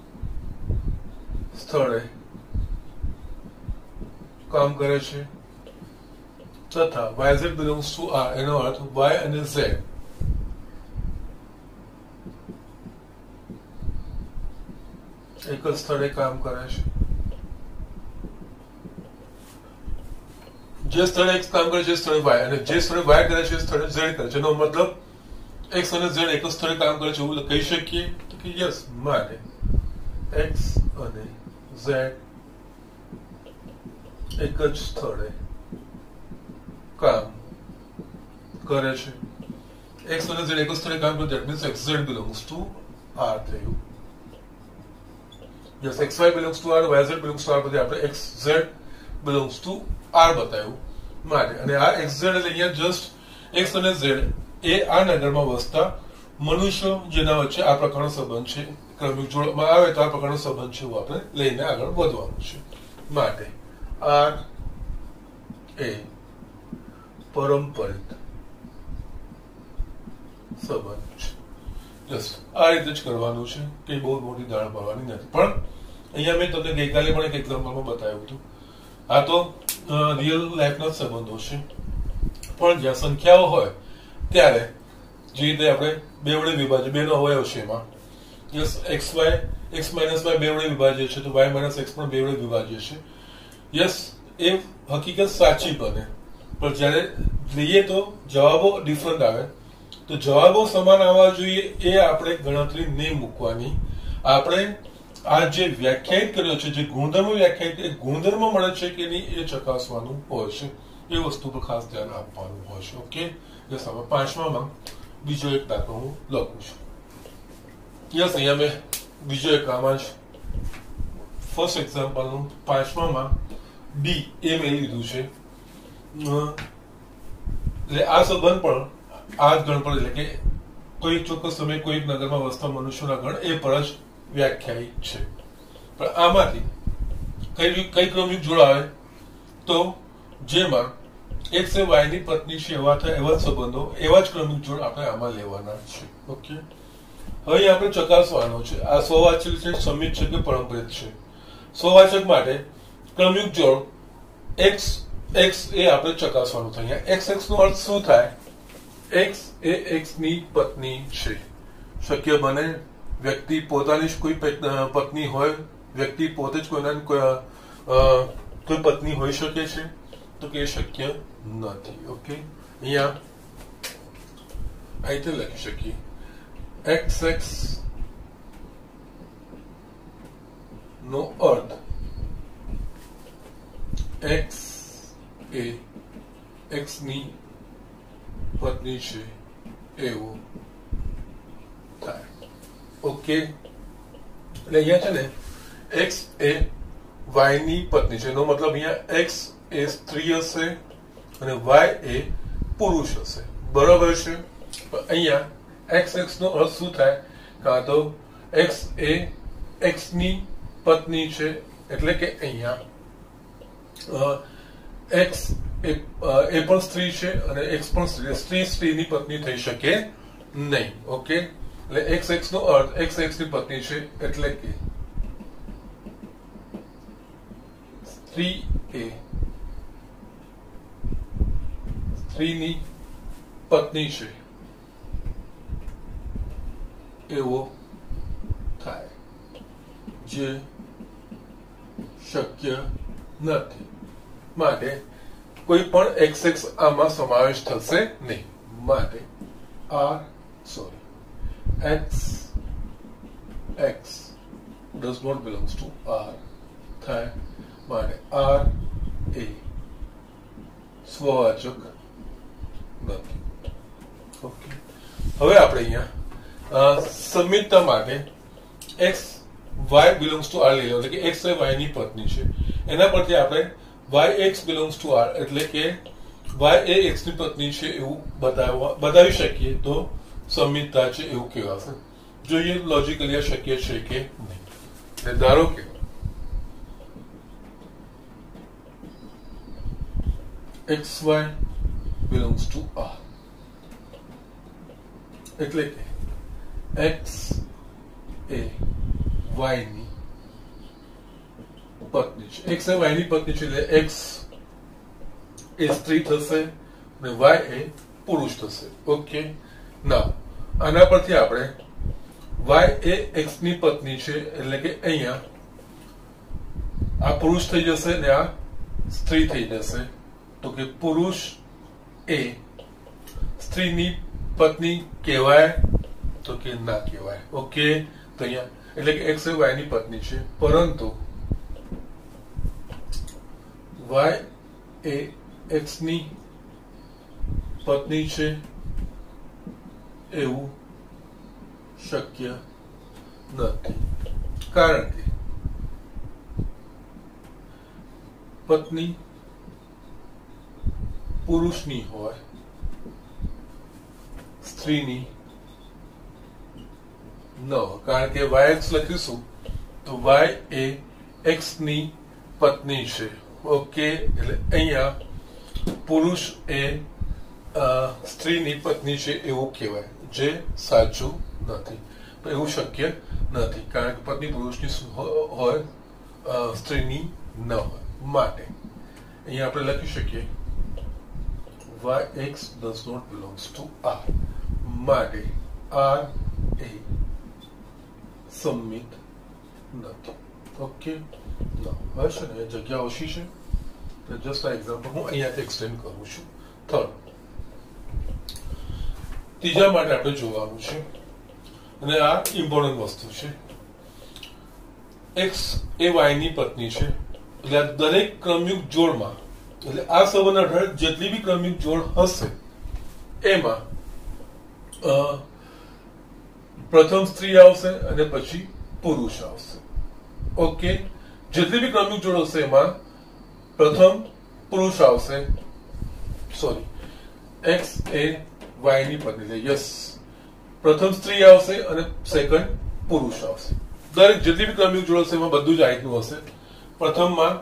સ્થળે કામ કરે છે તથા yz belongs to r, એનો અર્થ y અને z એક જ સ્થળે કામ કરે છે. જે સ્થળે x કામ કરે છે સ્થળે y, અને જે સ્થળે y કરે છે સ્થળે z કરે છે. એનો મતલબ x અને z એક જ સ્થળે કામ કરે છે એવું કહી શકીએ તો કે યસ. માટે x અને z એક જ સ્થળે કામ કરે છે. x અને z એક જ સ્થળે કામ કરે, that means xz belongs to r થયું. Yes, xy belongs to r, yz belongs to r, પછી આપણે xz belongs to r બતાવ્યું. માટે. અને આ એક્સ ઝેડ એટલે અહીંયા જસ્ટ એક્સ અને ઝેડ એ આ નગરમાં વસતા મનુષ્યો જેના વચ્ચે આ પ્રકારનો સંબંધ છે, ક્રમિક જોડમાં આવે તો આ પ્રકારનો સંબંધ છે, એવું આપણે લઈને આગળ વધવાનું છે. માટે આર એ પરંપરિત સંબંધ છે. જસ્ટ આ રીતે જ કરવાનું છે, કે બહુ મોટી દાળ પાડવાની નથી. પણ અહીંયા મેં તમને ગઈકાલે પણ એક એક્ઝામ્પલમાં બતાવ્યું હતું. આ તો રિયલ લાઈફના સંબંધો છે, પણ જ્યાં સંખ્યાઓ હોય ત્યારે જે રીતે આપણે બે વડે વિભાજ્ય બેનો અવયવ છે એમાં yes x y x minus y બે વડે વિભાજ્ય છે, તો વાય માઇનસ એક્સ પણ બે વડે વિભાજ્ય છે. યસ એ હકીકત સાચી બને, પણ જયારે લઈએ તો જવાબો ડિફરન્ટ આવે. તો જવાબો સમાન આવવા જોઈએ એ આપણે ગણતરી નહીં મૂકવાની. આપણે આ જે વ્યાખ્યાયિત કર્યો છે, જે ગુણધર્મ વ્યાખ્યાયિત એ ગુણધર્મ મળે છે કે નહીં એ ચકાસવાનું હોય છે. એ વસ્તુ પર ખાસ ધ્યાન આપવાનું હોય છે. Okay, yes. હવે પાંચમામાં બીજો એક દાખલો હું લખું છું. યસ, અહીંયા મેં બીજો એક આમાં જ ફર્સ્ટ એક્ઝામ્પલનું પાંચમામાં ડી એ મેં લીધું છે. એટલે આ સંબંધ પણ આ જ ગણ પર, એટલે કે કોઈ ચોક્કસ સમય કોઈ એક નગરમાં વસતા મનુષ્યોના ગણ એ પર જ વ્યાખ્યાયિત છે. પણ આમાંથી કઈ કઈ ક્રમિક જોડ આવે તો જેમાં એક્સ એ વાય ની પત્ની છે એવા થાય એવા સંબંધો, એવા જ ક્રમિક જોડ આપણે આમાં લેવાના છે. ઓકે, હવે આપણે ચકાસવાનો છે આ સ્વવાચક છે, સમિત છે કે પરંપરિત છે. સ્વવાચક માટે ક્રમિક જોડ એક્સ એક્સ એ આપણે ચકાસવાનું થાય. એક્સ એક્સ નો અર્થ શું થાય? એક્સ એ એક્સ ની પત્ની છે. શક્ય બને વ્યક્તિ પોતાની જ કોઈ પત્ની હોય, વ્યક્તિ પોતે જ કોઈના કોઈ પત્ની હોઈ શકે છે? તો કે શક્ય નથી. ઓકે, અહીંયા આ રીતે લખી શકીએ એક્સ એક્સ નો અર્થ એક્સ એ એક્સ ની પત્ની છે એવું થાય. ઓકે, એટલે અહીંયા છે ને એક્સ એ વાય ની પત્ની છે, એનો મતલબ અહીંયા એક્સ એ સ્ત્રી હશે અને વાય એ પુરુષ હશે. બરાબર છે. અહીંયા એક્સ એક્સ નો અર્થ શું થાય? કાં તો એક્સ એ એક્સ ની પત્ની છે, એટલે કે અહીંયા એક્સ એ પણ સ્ત્રી છે અને એક્સ પણ સ્ત્રી સ્ત્રી સ્ત્રીની પત્ની થઈ શકે નહીં. ઓકે, એટલે એક્સ એક્સ નો અર્થ એક્સ એક્સ ની પત્ની છે, એટલે કે સ્ત્રી એ સ્ત્રીની પત્ની છે એવો થાય, જે શક્ય નથી. માટે કોઈ પણ એક્સ એક્સ આમાં સમાવેશ થશે નહીં. માટે R sorry x x does not belongs to R થાય. માટે આર એ સ્વવાચક નથી. ઓકે, હવે આપણે અહીંયા સમિતતા માટે x Y belongs to R લઈ લો, એટલે કે એક્સ એ વાય ની પત્ની છે. એના પરથી આપણે y x belongs to R એટલે કે વાય એ એક્સ ની પત્ની છે એવું બતાવવા બતાવી શકીએ તો સમિતતા છે એવું કહેવાશે. જોઈએ લોજિકલી આ શક્ય છે કે નહીં. ધારો કે x Y belongs to R એટલે કે એક્સ એ વાય ની પત્ની છે. એક્સ એ વાય ની પત્ની છે એટલે એક્સ એ સ્ત્રી થશે અને વાય એ પુરુષ થશે. ઓકે, નાઉ આના પરથી આપણે વાય એ એક્સ ની પત્ની છે એટલે કે અહીંયા આ પુરુષ થઈ જશે ને આ સ્ત્રી થઈ જશે. તો કે પુરુષ એ સ્ત્રીની પત્ની કહેવાય? તો કે ના કહેવાય. ઓકે, તો અહીંયા એટલે કે એક્સ એ વાય ની પત્ની છે, પરંતુ વાય એ એક્સ ની પત્ની છે એવું શક્ય નથી. કારણ કે પત્ની પુરુષની હોય, સ્ત્રીની ન હોય. કારણ કે વાય એક્સ લખીશું તો વાય એ એક્સ ની પત્ની છે. ઓકે, એટલે અહીંયા પુરુષ એ સ્ત્રીની પત્ની છે એવું કહેવાય, જે સાચું નથી. એવું શક્ય નથી, કારણ કે પત્ની પુરુષની હોય, સ્ત્રીની ન હોય. માટે અહીંયા આપણે લખી શકીએ y x does not belongs to R. માટે આર એ સંમિત નથી. ઓકે, હવે છે ને જગ્યા ઓછી છે, જસ્ટ આ એક્ઝામ્પલ હું અહીંયાથી એક્સટેન્ડ કરું છું. થર્ડ, ત્રીજા માટે આપણે જોવાનું છે, અને આ ઇમ્પોર્ટન્ટ વસ્તુ છે. એક્સ એ વાય ની પત્ની છે, એટલે આ દરેક ક્રમયુક્ત જોડમાં, એટલે આ સંબંધ હેઠળ જેટલી બી ક્રમયુક્ત જોડ હશે એમાં પ્રથમ સ્ત્રી આવશે અને પછી પુરુષ આવશે. ઓકે, જેટલી બી ક્રમયુક્ત જોડ હશે એમાં પ્રથમ પુરુષ આવશે. સોરી, એક્સ એ વાય ની પત્ની છે. યસ, પ્રથમ સ્ત્રી આવશે અને સેકન્ડ પુરુષ આવશે. દરેક જેટલી બી ક્રમયુક્ત જોડ હશે એમાં બધું જ આ રીતનું હશે. પ્રથમમાં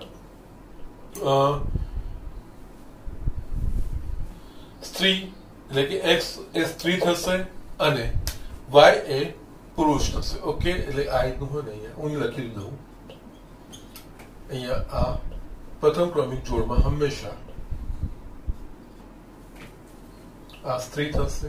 સ્ત્રી એટલે કે એક્સ એ સ્ત્રી થશે અને વાય એ પુરુષ થશે. ઓકે, એટલે આ રીતનું હોય ને, અહીંયા હું લખી દઉં. અહીંયા આ પ્રથમ ક્રમિક જોડમાં હંમેશા આ સ્ત્રી થશે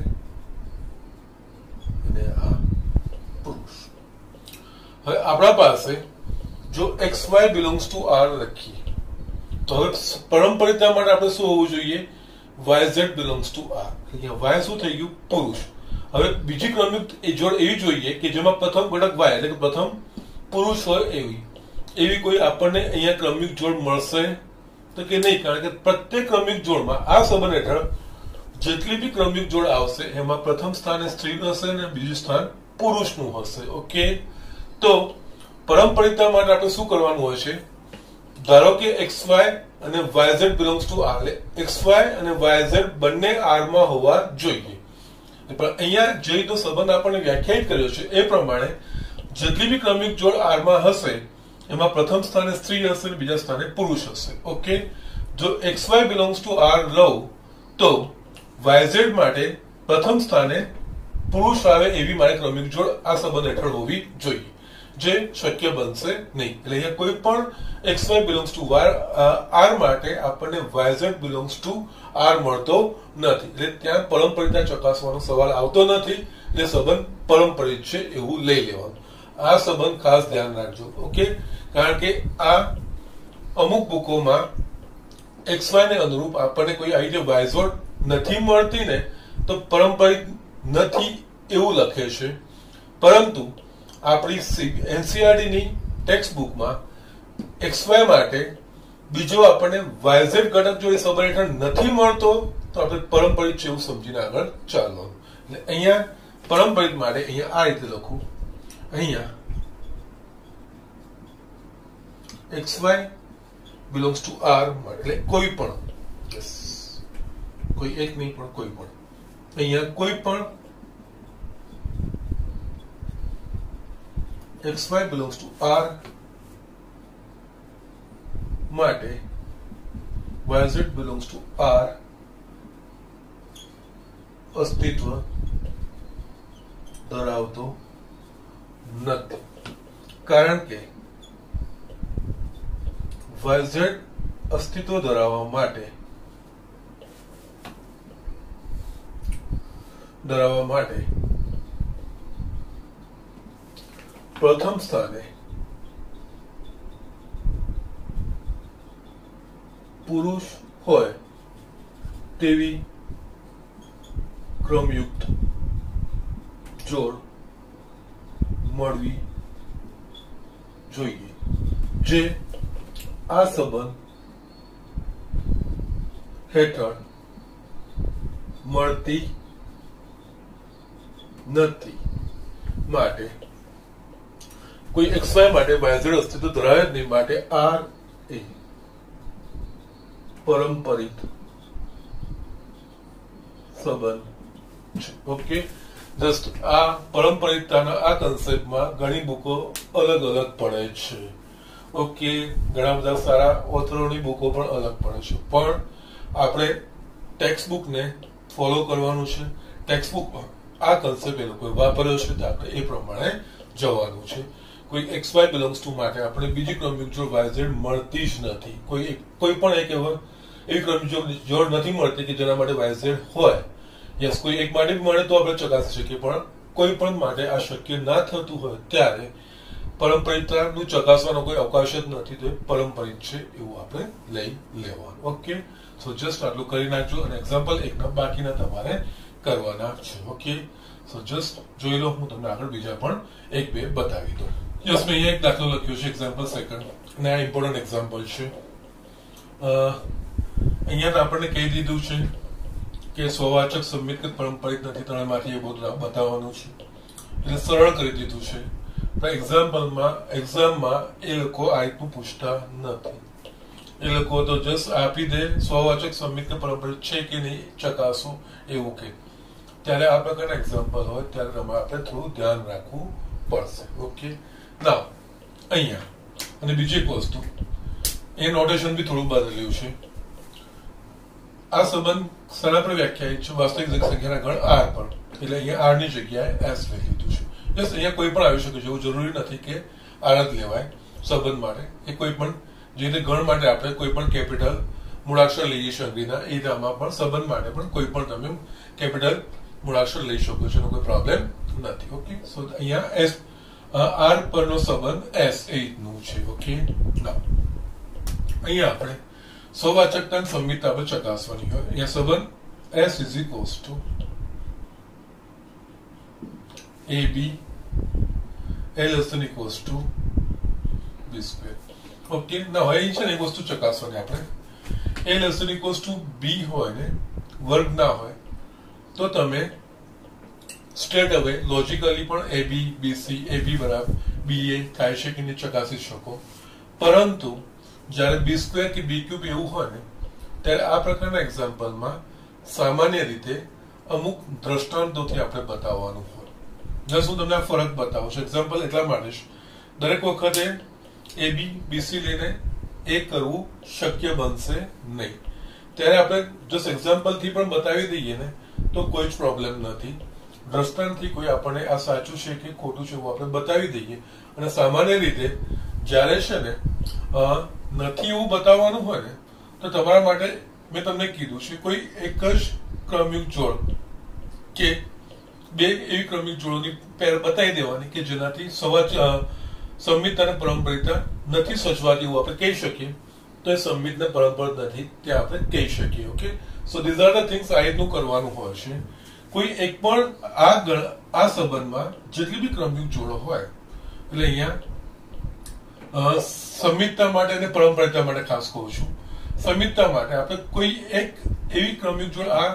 અને આ પુરુષ. હવે આપણા પાસે જો x Y belongs to R લખીએ તો હવે પરંપરિતા માટે આપણે શું હોવું જોઈએ? Y z belongs to R. Y શું થઈ ગયું? પુરુષ. હવે બીજી ક્રમિક જોડ એવી જોઈએ કે જેમાં પ્રથમ ઘટક વાય એટલે કે પ્રથમ પુરુષ હોય એવી એવી કોઈ આપણને અહીંયા ક્રમિક જોડ મળશે તો કે નહીં? કારણ કે પ્રત્યેક ક્રમિક જોડમાં આ સંબંધ હેઠળ જેટલી બી ક્રમિક જોડ આવશે એમાં પ્રથમ સ્થાને સ્ત્રીનું હશે અને બીજું સ્થાન પુરુષનું હશે. ઓકે, તો પરંપરિતા માટે આપણે શું કરવાનું હોય છે? ધારો કે એક્સ વાય અને y z belongs to R, એટલે એક્સ વાય અને વાય ઝેડ બંને આર માં હોવા જોઈએ. પણ અહીંયા જે રીતનો સંબંધ આપણને વ્યાખ્યાયિત કર્યો છે એ પ્રમાણે જેટલી બી ક્રમિક જોડ આર માં હશે એમાં પ્રથમ સ્થાને સ્ત્રી હશે અને બીજા સ્થાને પુરુષ હશે. ઓકે, જો x Y belongs to R લઉં તો વાય ઝેડ માટે પ્રથમ સ્થાને પુરુષ આવે એવી મારી ક્રમિક જોડ આ સંબંધ હેઠળ હોવી જોઈએ, જે શક્ય બનશે નહીં. એટલે અહીંયા કોઈ પણ x Y belongs to R માટે આપણને y z belongs to R મળતો નથી. એટલે ત્યાં પરંપરિતા ચકાસવાનો સવાલ આવતો નથી. એટલે સંબંધ પરંપરિત છે એવું લઈ લેવાનું. આ સંબંધ ખાસ ધ્યાન રાખજો. ઓકે, કારણ કે આ અમુક બુકોમાં એક્સ વાય ને અનુરૂપ આપણને કોઈ આવી રીતે વાય ઝેડ નથી મળતી ને તો પરંપરિત નથી એવું લખે છે, પરંતુ આપણી એનસીઆરટી ની ટેક્સ્ટ બુકમાં એક્સ વાય માટે બીજો આપણને વાય ઝેડ ઘટક જો એ સંબંધ હેઠળ નથી મળતો તો આપણે પરંપરિત છે એવું સમજીને આગળ ચાલવાનું. એટલે અહીંયા પરંપરિત માટે અહીંયા આ રીતે લખું. અહીંયા x Y belongs to R એટલે કોઈ પણ, કોઈ એક નહીં પણ કોઈ પણ, અહીંયા કોઈ પણ x Y belongs to R માટે y z belongs to R અસ્તિત્વ ધરાવતો નથી. કારણ કે વાય ઝેડ અસ્તિત્વ ધરાવવા માટે ધરાવવા માટે પ્રથમ સ્થાને પુરુષ હોય તેવી ક્રમયુક્ત જોડ મળવી જોઈએ, જે આ સંબંધ હેઠળ મળતી નથી. માટે કોઈ એક્સ વાય માટે વાય ઝેડ અસ્તિત્વ ધરાવે જ નહીં. માટે આર એ પરંપરિત સંબંધ છે. ઓકે, જસ્ટ આ પરંપરિતતાના આ કન્સેપ્ટમાં ઘણી બુકો અલગ અલગ પડે છે. ઓકે, ઘણા બધા સારા ઓથરોની બુકો પણ અલગ પડે છે, પણ આપણે ટેક્સ્ટ બુકને ફોલો કરવાનું છે. ટેક્સ્ટ બુકમાં આ કન્સેપ્ટ એ લોકોએ વાપર્યો છે તો આપણે એ પ્રમાણે જવાનું છે. કોઈ એક્સ વાય બિલોંગ્સ ટુ માટે આપણે બીજી ક્રમિક જોડ વાય ઝેડ મળતી જ નથી. કોઈ કોઈ પણ એક એવો એવી ક્રમિક જોડ નથી મળતી કે જેના માટે વાય ઝેડ હોય. યસ, કોઈ એક માટે મળે તો આપણે ચકાસી શકીએ, પણ કોઈ પણ માટે આ શક્ય ના થતું હોય ત્યારે પરંપરિતતાનું ચકાસવાનો કોઈ અવકાશ જ નથી. તો પરંપરિત છે એવું આપણે લઈ લેવાનું. ઓકે, સો જસ્ટ આટલું કરી નાખજો અને એક્ઝામ્પલ એકના બાકીના તમારે કરવાના છે. ઓકે, સો જસ્ટ જોઈ લો, હું તમને આગળ બીજા પણ એક બે બતાવી દઉં. યસ, મેં અહીંયા એક દાખલો લખ્યો છે, એક્ઝામ્પલ સેકન્ડ, અને આ ઇમ્પોર્ટન્ટ એક્ઝામ્પલ છે. અહીંયા આપણને કહી દીધું છે કે સ્વવાચક સંમિત પરંપરિત નથી, ત્રણમાંથી એ બધું બતાવવાનું છે, એટલે સરળ કરી દીધું છે. પણ એક્ઝામ્પલમાં એક્ઝામમાં એ લોકો આ રીતનું પૂછતા નથી. એ લોકો તો જસ્ટ આપી દે સ્વવાચક સંમિત પરંપરિત છે કે નહીં ચકાસો એવું કે. ત્યારે આ પ્રકારના એક્ઝામ્પલ હોય ત્યારે તમારે આપણે થોડું ધ્યાન રાખવું પડશે. ઓકે, ના અહીંયા અને બીજી એક વસ્તુ, એ નોટેશન બી થોડું બદલ્યું છે. આ સંબંધ શાના પર વ્યાખ્યાયિત છે? વાસ્તવિક સંખ્યાના ગણ આર પર, એટલે અહીંયા આર ની જગ્યાએ એસ લઈ લીધું છે. યસ, અહીંયા કોઈ પણ આવી શકે છે, એવું જરૂરી નથી કે આર જ લેવાય સંબંધ માટે. એ કોઈ પણ જે રીતે ગણ માટે આપણે કોઈ પણ કેપિટલ મૂળાક્ષર લઈએ સંગીના, એ આમાં પણ સંબંધ માટે પણ કોઈ પણ તમે કેપિટલ મૂળાક્ષર લઈ શકો છો, કોઈ પ્રોબ્લેમ નથી. ઓકે, સો અહીંયા એસ આર પરનો સંબંધ એસ એ રીતનું છે. ઓકે, અહીંયા આપણે સ્વવાચકતા સંમિતતા આપણે ચકાસવાની હોય. અહીંયા સંબંધ S is equals to a b l less than equals to b square. Okay, ના હોય છે ને એ વસ્તુ ચકાસવાની આપણે. A less than equals to b હોય ને વર્ગ ના હોય તો તમે સ્ટ્રેટ અવે લોજિકલી પણ એ બી બી સી એ બી બરાબર બી એ થાય છે કે નહીં ચકાસી શકો. પરંતુ જ્યારે બી સ્ક્વેર કે બી ક્યુબ એવું હોય ને ત્યારે આ પ્રકારના એક્ઝામ્પલમાં સામાન્ય રીતે અમુક દ્રષ્ટાંતોથી આપણે બતાવવાનું હોય. જસ હું તમને આ ફરક બતાવું છું. એક્ઝામ્પલ એટલા માટે દરેક વખતે એ બી બી સી લઈને એ કરવું શક્ય બનશે નહીં. ત્યારે આપણે જસ્ટ એક્ઝામ્પલથી પણ બતાવી દઈએ ને તો કોઈ જ પ્રોબ્લેમ નથી. દ્રષ્ટાંતથી કોઈ આપણને આ સાચું છે કે ખોટું છે એવું આપણે બતાવી દઈએ. અને સામાન્ય રીતે જ્યારે છે ને નથી એવું બતાવવાનું હોય ને તો તમારા માટે મેં તમને કીધું છે કોઈ એક જ ક્રમિક જોડ કે બે એવી ક્રમિક જોડોની પેર બતાવી દેવાની કે જેનાથી સવાચ સંમિત અને પરંપરિતા નથી સચવાતી એવું આપણે કહી શકીએ, તો એ સંમિત ને પરંપરિત નથી તે આપણે કહી શકીએ. Okay, so these are the things આ રીતનું કરવાનું હોય છે. કોઈ એક પણ આ ગણ આ સંબંધમાં જેટલી બી ક્રમિક જોડો હોય, એટલે અહીંયા સંમિતતા માટે અને પરંપરિતા માટે ખાસ કહું છું. સંમિતતા માટે આપણે કોઈ એક એવી ક્રમિક જોડ આ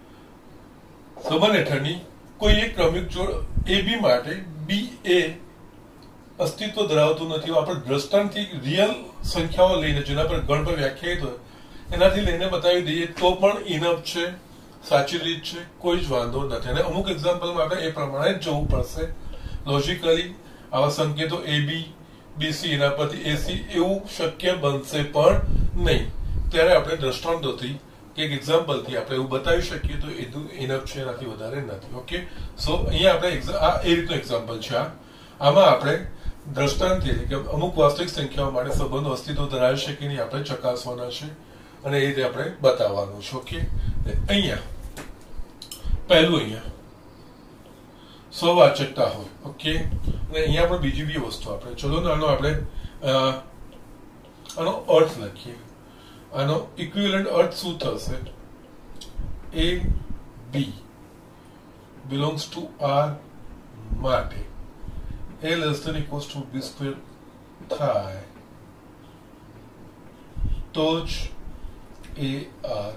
સંબંધ હેઠળની કોઈ એક ક્રમિક જોડ એ બી માટે બી એ અસ્તિત્વ ધરાવતું નથી. આપણે દ્રષ્ટાંતથી રિયલ સંખ્યાઓ લઈને જેના પર ગણ પર વ્યાખ્યાયિત હોય એનાથી લઈને બતાવી દઈએ તો પણ ઇનફ છે, સાચી રીત છે, કોઈ જ વાંધો નથી. અને અમુક એક્ઝામ્પલમાં આપણે એ પ્રમાણે જ જવું પડશે. લોજિકલી આવા સંકેતો એ બી બી સી એના પરથી એસી એવું શક્ય બનશે પણ નહીં. ત્યારે આપણે દ્રષ્ટાંતોથી કે એક એક્ઝામ્પલથી આપણે એવું બતાવી શકીએ તો એટલું ઇનફ છે, એનાથી વધારે નથી. ઓકે, સો અહીંયા આપણે આ એ રીતનું એક્ઝામ્પલ છે. આ આમાં આપણે દ્રષ્ટાંતથી કે અમુક વાસ્તવિક સંખ્યાઓ માટે સંબંધો અસ્તિત્વ ધરાવે છે કે નહીં આપણે ચકાસવાના છે અને એ રીતે આપણે બતાવવાનું છે. ઓકે, અહીંયા પહેલું અહીંયા સ્વવાચકતા હોય. ઓકે, અને અહીંયા આપણે બીજી બી વસ્તુ આપણે ચલો ને આનો આપણે આનો અર્થ લખીએ. આનો ઇક્વિવેલન્ટ અર્થ શું થશે? A b belongs to R માટે a less than equals to b square થાય તો જ એ આર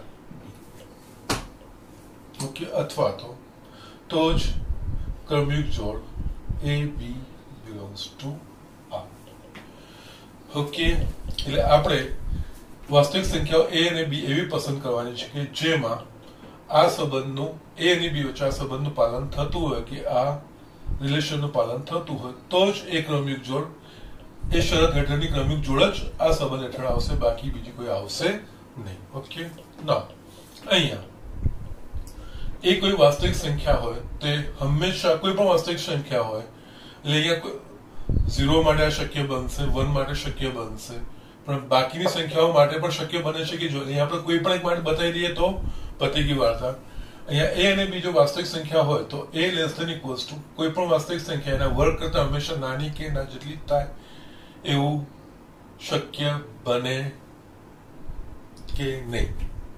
ઓકે, અથવા તો તો જ ક્રમિક જોડ a b belongs to R. Okay, એટલે આપણે વાસ્તવિક સંખ્યાઓ એ અને બી એવી પસંદ કરવાની છે કે જેમાં આ સંબંધનું એ અને બી વચ્ચે આ સંબંધનું પાલન થતું હોય કે આ રિલેશનનું પાલન થતું હોય તો જ એ ક્રમિક જોડ એ શરત હેઠળની ક્રમિક જોડ જ આ સંબંધ હેઠળ આવશે, બાકી બીજી કોઈ આવશે નહીં. ઓકે, ના અહીંયા એ કોઈ વાસ્તવિક સંખ્યા હોય તે હંમેશા કોઈ પણ વાસ્તવિક સંખ્યા હોય એટલે અહીંયા ઝીરો માટે આ શક્ય બનશે, વન માટે શક્ય બનશે, પણ બાકીની સંખ્યાઓ માટે પણ શક્ય બને છે કે જો અહીંયા આપણે કોઈ પણ એક માટે બતાવી દઈએ તો પતી ગઈ વાર્તા. અહીંયા એ અને બીજો વાસ્તવિક સંખ્યા હોય તો a less than equals to કોઈ પણ વાસ્તવિક સંખ્યા એના વર્ગ કરતા હંમેશા નાની કે ના જેટલી થાય એવું શક્ય બને કે નહીં.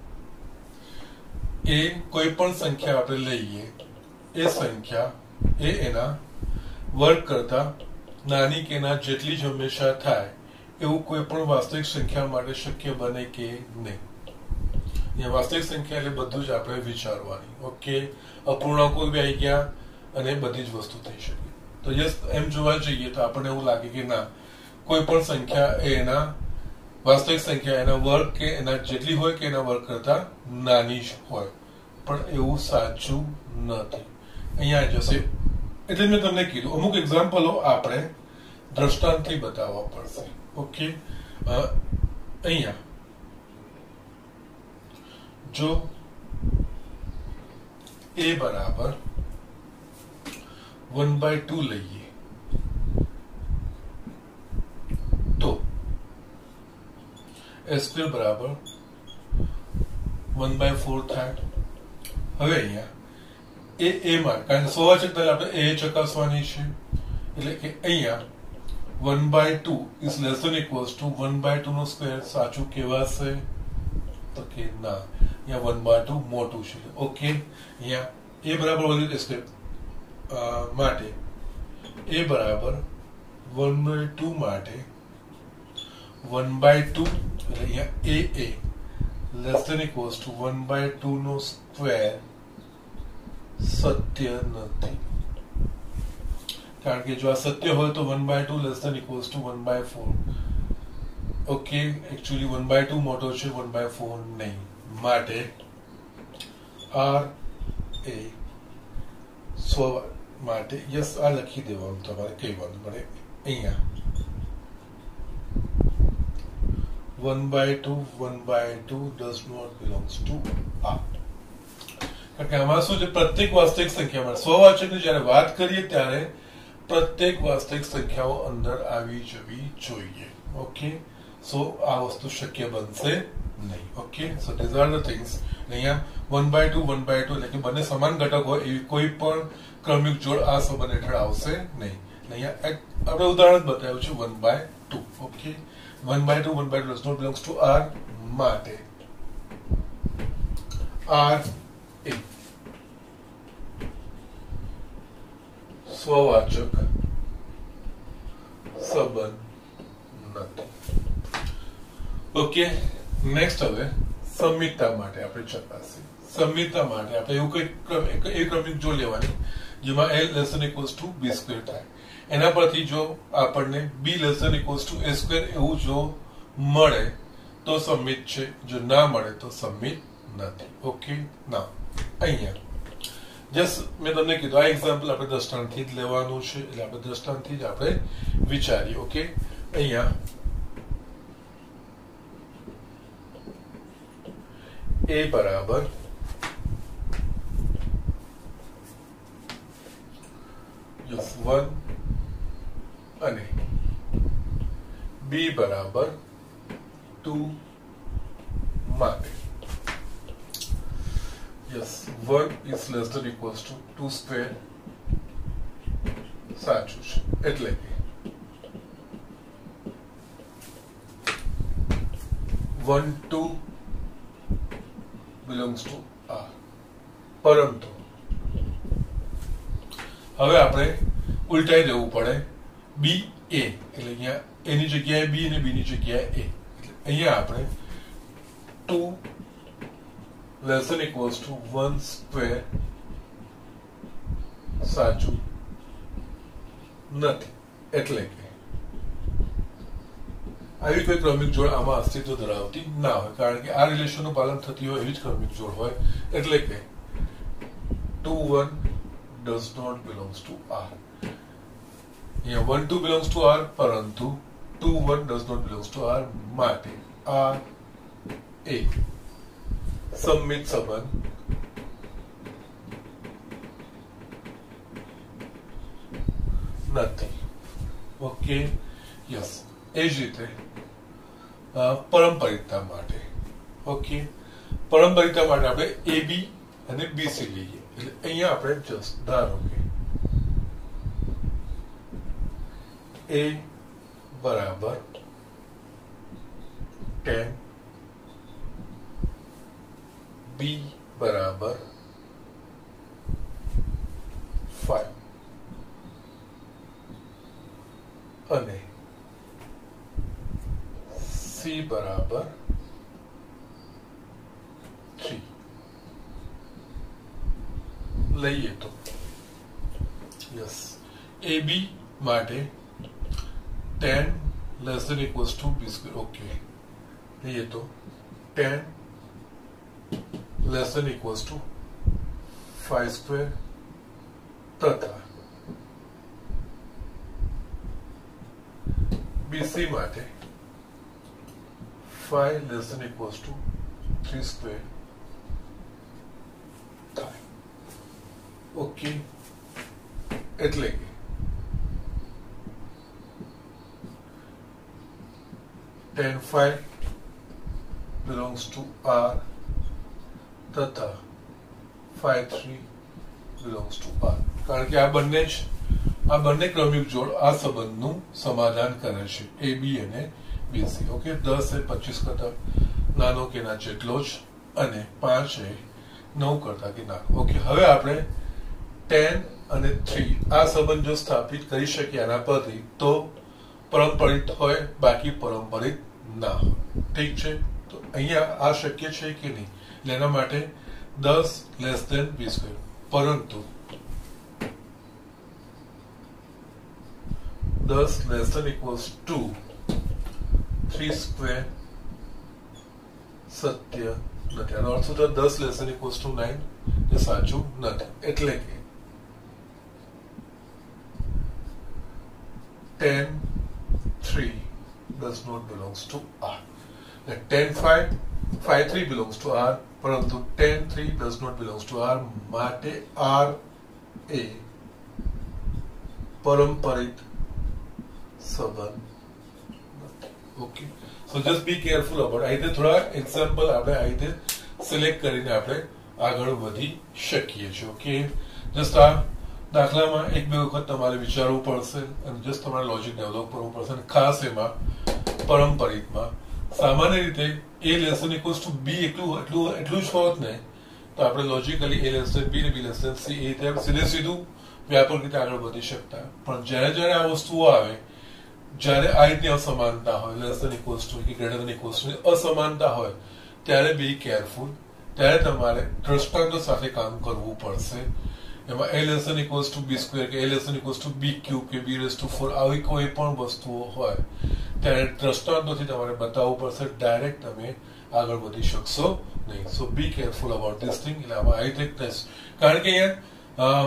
એ કોઈ પણ સંખ્યા આપણે લઈએ એ સંખ્યા એ એના વર્ગ કરતા નાની કે ના જેટલી જ હંમેશા થાય એવું કોઈ પણ વાસ્તવિક સંખ્યા માટે શક્ય બને કે નહીં. વાસ્તવિક સંખ્યા એટલે બધું જ આપણે વિચારવાની. ઓકે, અપૂર્ણાંકો બી આવી ગયા અને બધી જ વસ્તુ થઈ શકે. તો યસ એમ જોવા જઈએ તો આપણને એવું લાગે કે ના કોઈ પણ સંખ્યા એ એના વાસ્તવિક સંખ્યા એના વર્ગ કે એના જેટલી હોય કે એના વર્ગ કરતા નાની જ હોય, પણ એવું સાચું નથી. અહીંયા જશે એટલે મેં તમને કીધું અમુક એક્ઝામ્પલો આપણે દ્રષ્ટાંતથી બતાવવા પડશે. ઓકે, અહીંયા જો એ બરાબર વન બાય ટુ લઈએ તો એ સ્ક્વેર બરાબર વન બાય ફોર થાય. હવે અહીંયા એ એ માં કારણ કે સ્વાભાવિક પહેલા આપણે એ ચકાસવાની છે એટલે કે અહીંયા one by two is less than equals to one by two નો સ્ક્વેર સાચું કહેવાશે તો કે ના, અહીંયા વન બાય ટુ મોટું છે. ઓકે, અહીંયા એ બરાબર વધ્યું સ્ક્વેર માટે એ બરાબર વન બાય ટુ માટે વન બાય ટુ એટલે અહીંયા એ a less than equals to one by two નો સ્ક્વેર સત્ય નથી, કારણ કે જો આ સત્ય હોય તો one by two less than equals to one by four. Okay, actually one by two મોટો છે, વન બાય ફોર નહીં. માટે આર એ સો માટે યસ આ લખી દેવાનું તમારે કહેવાનું પડે. અહીંયા one by two one by two does not belongs to R. કારણ કે આમાં શું છે પ્રત્યેક વાસ્તવિક સંખ્યામાં સ્વવાચકની જયારે વાત કરીએ ત્યારે પ્રત્યેક વાસ્તવિક સંખ્યાઓ અંદર આવી જવી જોઈએ. ઓકે, સો આ વસ્તુ શક્ય બનશે નહીં. Okay, so these are the things. અહીંયા one by two one by two એટલે કે બંને સમાન ઘટક હોય એવી કોઈ પણ ક્રમિક જોડ આ સંબંધ હેઠળ આવશે નહીં. અહીંયા આપણે ઉદાહરણ બતાવ્યું છે one by two. Okay, one by two one by two does not belongs to R માટે આર એ સ્વવાચક સંબંધ નથી. ઓકે, નેક્સ્ટ હવે સંમિતતા માટે આપણે ચકાસીએ. સંમિતતા માટે આપણે એવું કઈ એક ક્રમિક જો લેવાની જેમાં L less than equals to b square થાય. એના પરથી જો આપણને b less than equals to a square એવું જો મળે તો સંમિત છે, જો ના મળે તો સંમિત નથી. ઓકે, ના અહીંયા જસ્ટ મેં તમને કીધું આ એક્ઝામ્પલ આપણે દ્રષ્ટાંતથી જ લેવાનું છે એટલે આપણે દ્રષ્ટાંતથી જ આપણે વિચારીએ. ઓકે, અહીંયા એ બરાબર વન અને બી બરાબર ટુ માટે yes one is less than equals to two square સાચું છે. એટલે કે one two belongs to R. પરંતુ હવે આપણે ઉલટાઈ દેવું પડે બી એ એટલે અહીંયા એની જગ્યાએ બી અને બી ની જગ્યાએ એ. એટલે અહીંયા આપણે two less than equals to one square સાચું નથી. એટલે કે આવી કોઈ ક્રમિક જોડ આમાં અસ્તિત્વ ધરાવતી ના હોય, કારણ કે આ રિલેશનનું પાલન થતી હોય એવી જ ક્રમિક જોડ હોય. એટલે કે two one does not belongs to R. અહીંયા one two belongs to R, પરંતુ two one does not belongs to R. માટે આર એ સમમિત સંબંધ નથી. Okay, yes. એ જ રીતે પારંપરિકતા માટે, ઓકે, પારંપરિકતા માટે આપણે એ બી અને બીસી લઈએ. એટલે અહીંયા આપણે જસ્ટ ધારો કે એ બરાબર ટેન, બી બરાબર ફાઈવ અને સી બરાબર થ્રી લઈએ તો યસ એ બી માટે ten less than equals to b square. Okay, લઈએ તો ten less than equals to five square તથા બીસી માટે five less than equals to three square થાય. ઓકે, એટલે કે ten five belongs to R તથા five three belongs to R. કારણ કે આ બંને જ આ બંને ક્રમિક જોડ આ સંબંધનું સમાધાન કરે છે, એ બી અને બીસી. ઓકે, દસ એ પચીસ કરતા નાનો કે ના જેટલો જ અને પાંચ એ નવ કરતા કે નાનો. ઓકે, હવે આપણે ટેન અને થ્રી આ સંબંધ જો સ્થાપિત કરી શકીએ આના પરથી તો પારંપરિક હોય, બાકી પારંપરિક ના હોય. ઠીક છે, તો અહીંયા આ શક્ય છે કે નહીં? એટલે એના માટે દસ લેસ દેન બી સ્ક્વેર, પરંતુ દસ less than equals to three square સત્ય નથી. આનો અર્થ તો દસ less than equals to nine એ સાચું નથી. એટલે કે ten three does not belongs to R. ten five five three belongs to R, પરંતુ ten three does not belongs to R. માટે R એ પારંપરિક સંબંધ નથી. Okay, so just be careful about. આ રીતે થોડા એક્ઝામ્પલ આપણે આ રીતે સિલેક્ટ કરીને આપણે આગળ વધી શકીએ છીએ. ઓકે, જસ્ટ આ દાખલામાં એક બે વખત તમારે વિચારવું પડશે અને જસ્ટ તમારે લોજિક ડેવલપ કરવું પડશે. અને ખાસ એમાં પારંપરિકમાં સામાન્ય રીતે a less than equals to b એટલું એટલું એટલું જ હોત ને તો આપણે લોજિકલી એ લેસ દેન બી ને બી લેસ દેન સી એ રીતે સીધે સીધું વ્યાપક રીતે આગળ વધી શકતા. પણ જ્યારે જ્યારે આ વસ્તુઓ આવે, જ્યારે આ રીતની અસમાનતા હોય, લેસ દેન ઇક્વલ્સ ટુ કે ગ્રેટર દેન ઇક્વલ્સ ટુ અસમાનતા હોય, ત્યારે બી કેરફુલ. ત્યારે તમારે દ્રષ્ટાંતો સાથે કામ કરવું પડશે. એમાં a less than equals to b square કે a less than equals to b cube કે બી રેઝ ટુ ફોર આવી કોઈ પણ વસ્તુઓ હોય ત્યારે દ્રષ્ટાંતોથી તમારે બતાવવું પડશે. ડાયરેક્ટ તમે આગળ વધી શકશો નહીં. So be careful about this thing. એટલે આમાં આવી રીતે, કારણ કે અહીંયા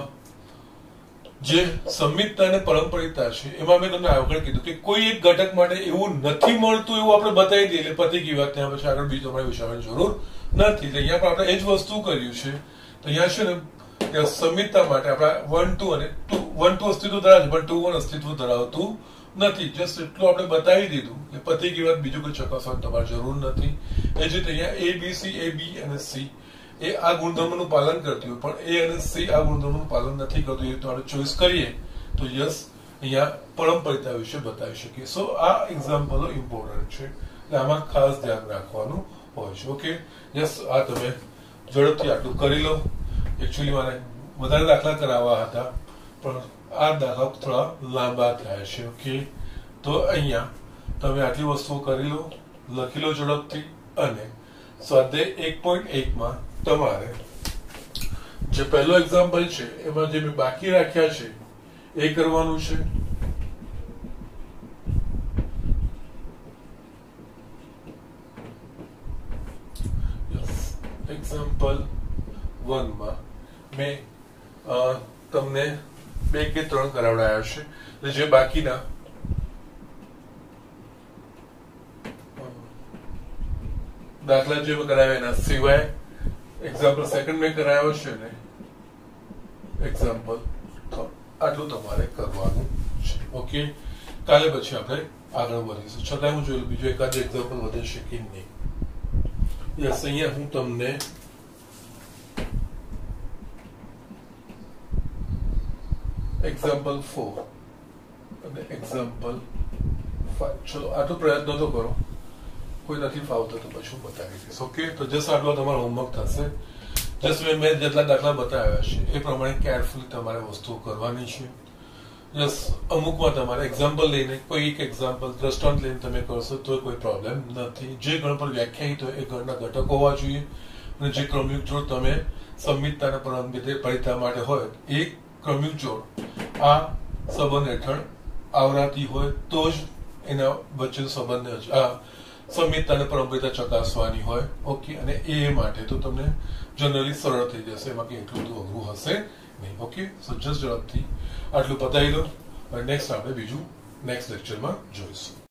જે સંમિતતા અને પારંપરિકતા છે એમાં મેં તમને આગળ કીધું કે કોઈ એક ઘટક માટે એવું નથી મળતું એવું આપણે બતાવી દઈએ એટલે પતી ગઈ વાત. ત્યાં પછી આગળ બીજું તમારે વિચારવાની જરૂર નથી. એટલે અહીંયા પણ આપણે એ જ વસ્તુ કર્યું છે. તો અહીંયા છે ને સંમિતતા માટે આપણે વન ટુ અને ટુ વન ટુ અસ્તિત્વ ધરાવે છે પણ ટુ વન અસ્તિત્વ ધરાવતું નથી. જસ્ટ એટલું આપણે બતાવી દીધું કે પતી ગઈ વાત, બીજું કોઈ ચકાસવાની તમારે જરૂર નથી. એ જ રીતે અહીંયા એ બી સી એ બી અને સી એ આ ગુણધર્મનું પાલન કરતી હોય પણ એ અને સી આ ગુણધર્મનું પાલન નથી કરતું. એ તો આપણે ચોઈસ કરીએ તો યસ અહીંયા પારંપરિકતા વિશે બતાવી શકીએ. સો આ એક્ઝામ્પલો ઇમ્પોર્ટન્ટ છે, એટલે આમાં ખાસ ધ્યાન રાખવાનું હોય છે. ઓકે, યસ, આ તમે ઝડપથી આટલું કરી લો. એકચ્યુઅલી મારે વધારે દાખલા કરાવવા હતા પણ આ દાખલા થોડા લાંબા થયા છે. ઓકે, તો અહીંયા તમે આટલી વસ્તુઓ કરી લો, લખી લો ઝડપથી. અને સ્વાધ્યાય એક પોઈન્ટ એક માં તમારે જે પહેલો એક્ઝામ્પલ છે એમાં જે મેં બાકી રાખ્યા છે એ કરવાનું છે. મેં તમને બે કે ત્રણ કરાવડાયા છે, જે બાકીના દાખલા જે કરાવ્યા એના સિવાય એક્ઝામ્પલ સેકન્ડ મેં કરાયો છે ને એક્ઝામ્પલ આટલું તમારે કરવાનું છે. ઓકે, કાલે પછી આપણે આગળ વધીશું. છતાં હું જોયું બીજું એકાદ એક્ઝામ્પલ વધે છે કે નહીં. યસ, અહીંયા હું તમને એક્ઝામ્પલ ફોર અને એક્ઝામ્પલ ફાઈવ, ચલો આટલો પ્રયત્ન તો કરો. કોઈ નથી ફાવતો તો પછી હું બતાવી દઈશ. ઓકે, તો જસ્ટ આટલો તમારો હોમવર્ક થશે. જસ્ટ મેં જેટલા દાખલા બતાવ્યા છે એ પ્રમાણે કેરફુલી તમારે વસ્તુઓ કરવાની છે. જસ્ટ અમુકમાં તમારે એક્ઝામ્પલ લઈને કોઈ એક એક્ઝામ્પલ દ્રષ્ટાંત લઈને તમે કરશો તો કોઈ પ્રોબ્લેમ નથી. જે ગણ પર વ્યાખ્યાયિત હોય એ ગણના ઘટકો હોવા જોઈએ અને જે ક્રમયુક્ત જોડ તમે સંમિતતાના પરિતા માટે હોય એ ક્રમયુક્ત જોડ આ સંબંધ હેઠળ આવરાતી હોય તો જ એના વચ્ચેનો સંબંધ આ સંમિતતાને પરંપરિતા ચકાસવાની હોય. ઓકે, અને એ માટે તો તમને જનરલી સરળ થઈ જશે, એમાં કંઈ એટલું બધું અઘરું હશે નહીં. ઓકે, સો જસ્ટ ઝડપથી આટલું પતાવી લો અને નેક્સ્ટ આપણે બીજું નેક્સ્ટ લેક્ચરમાં જોઈશું.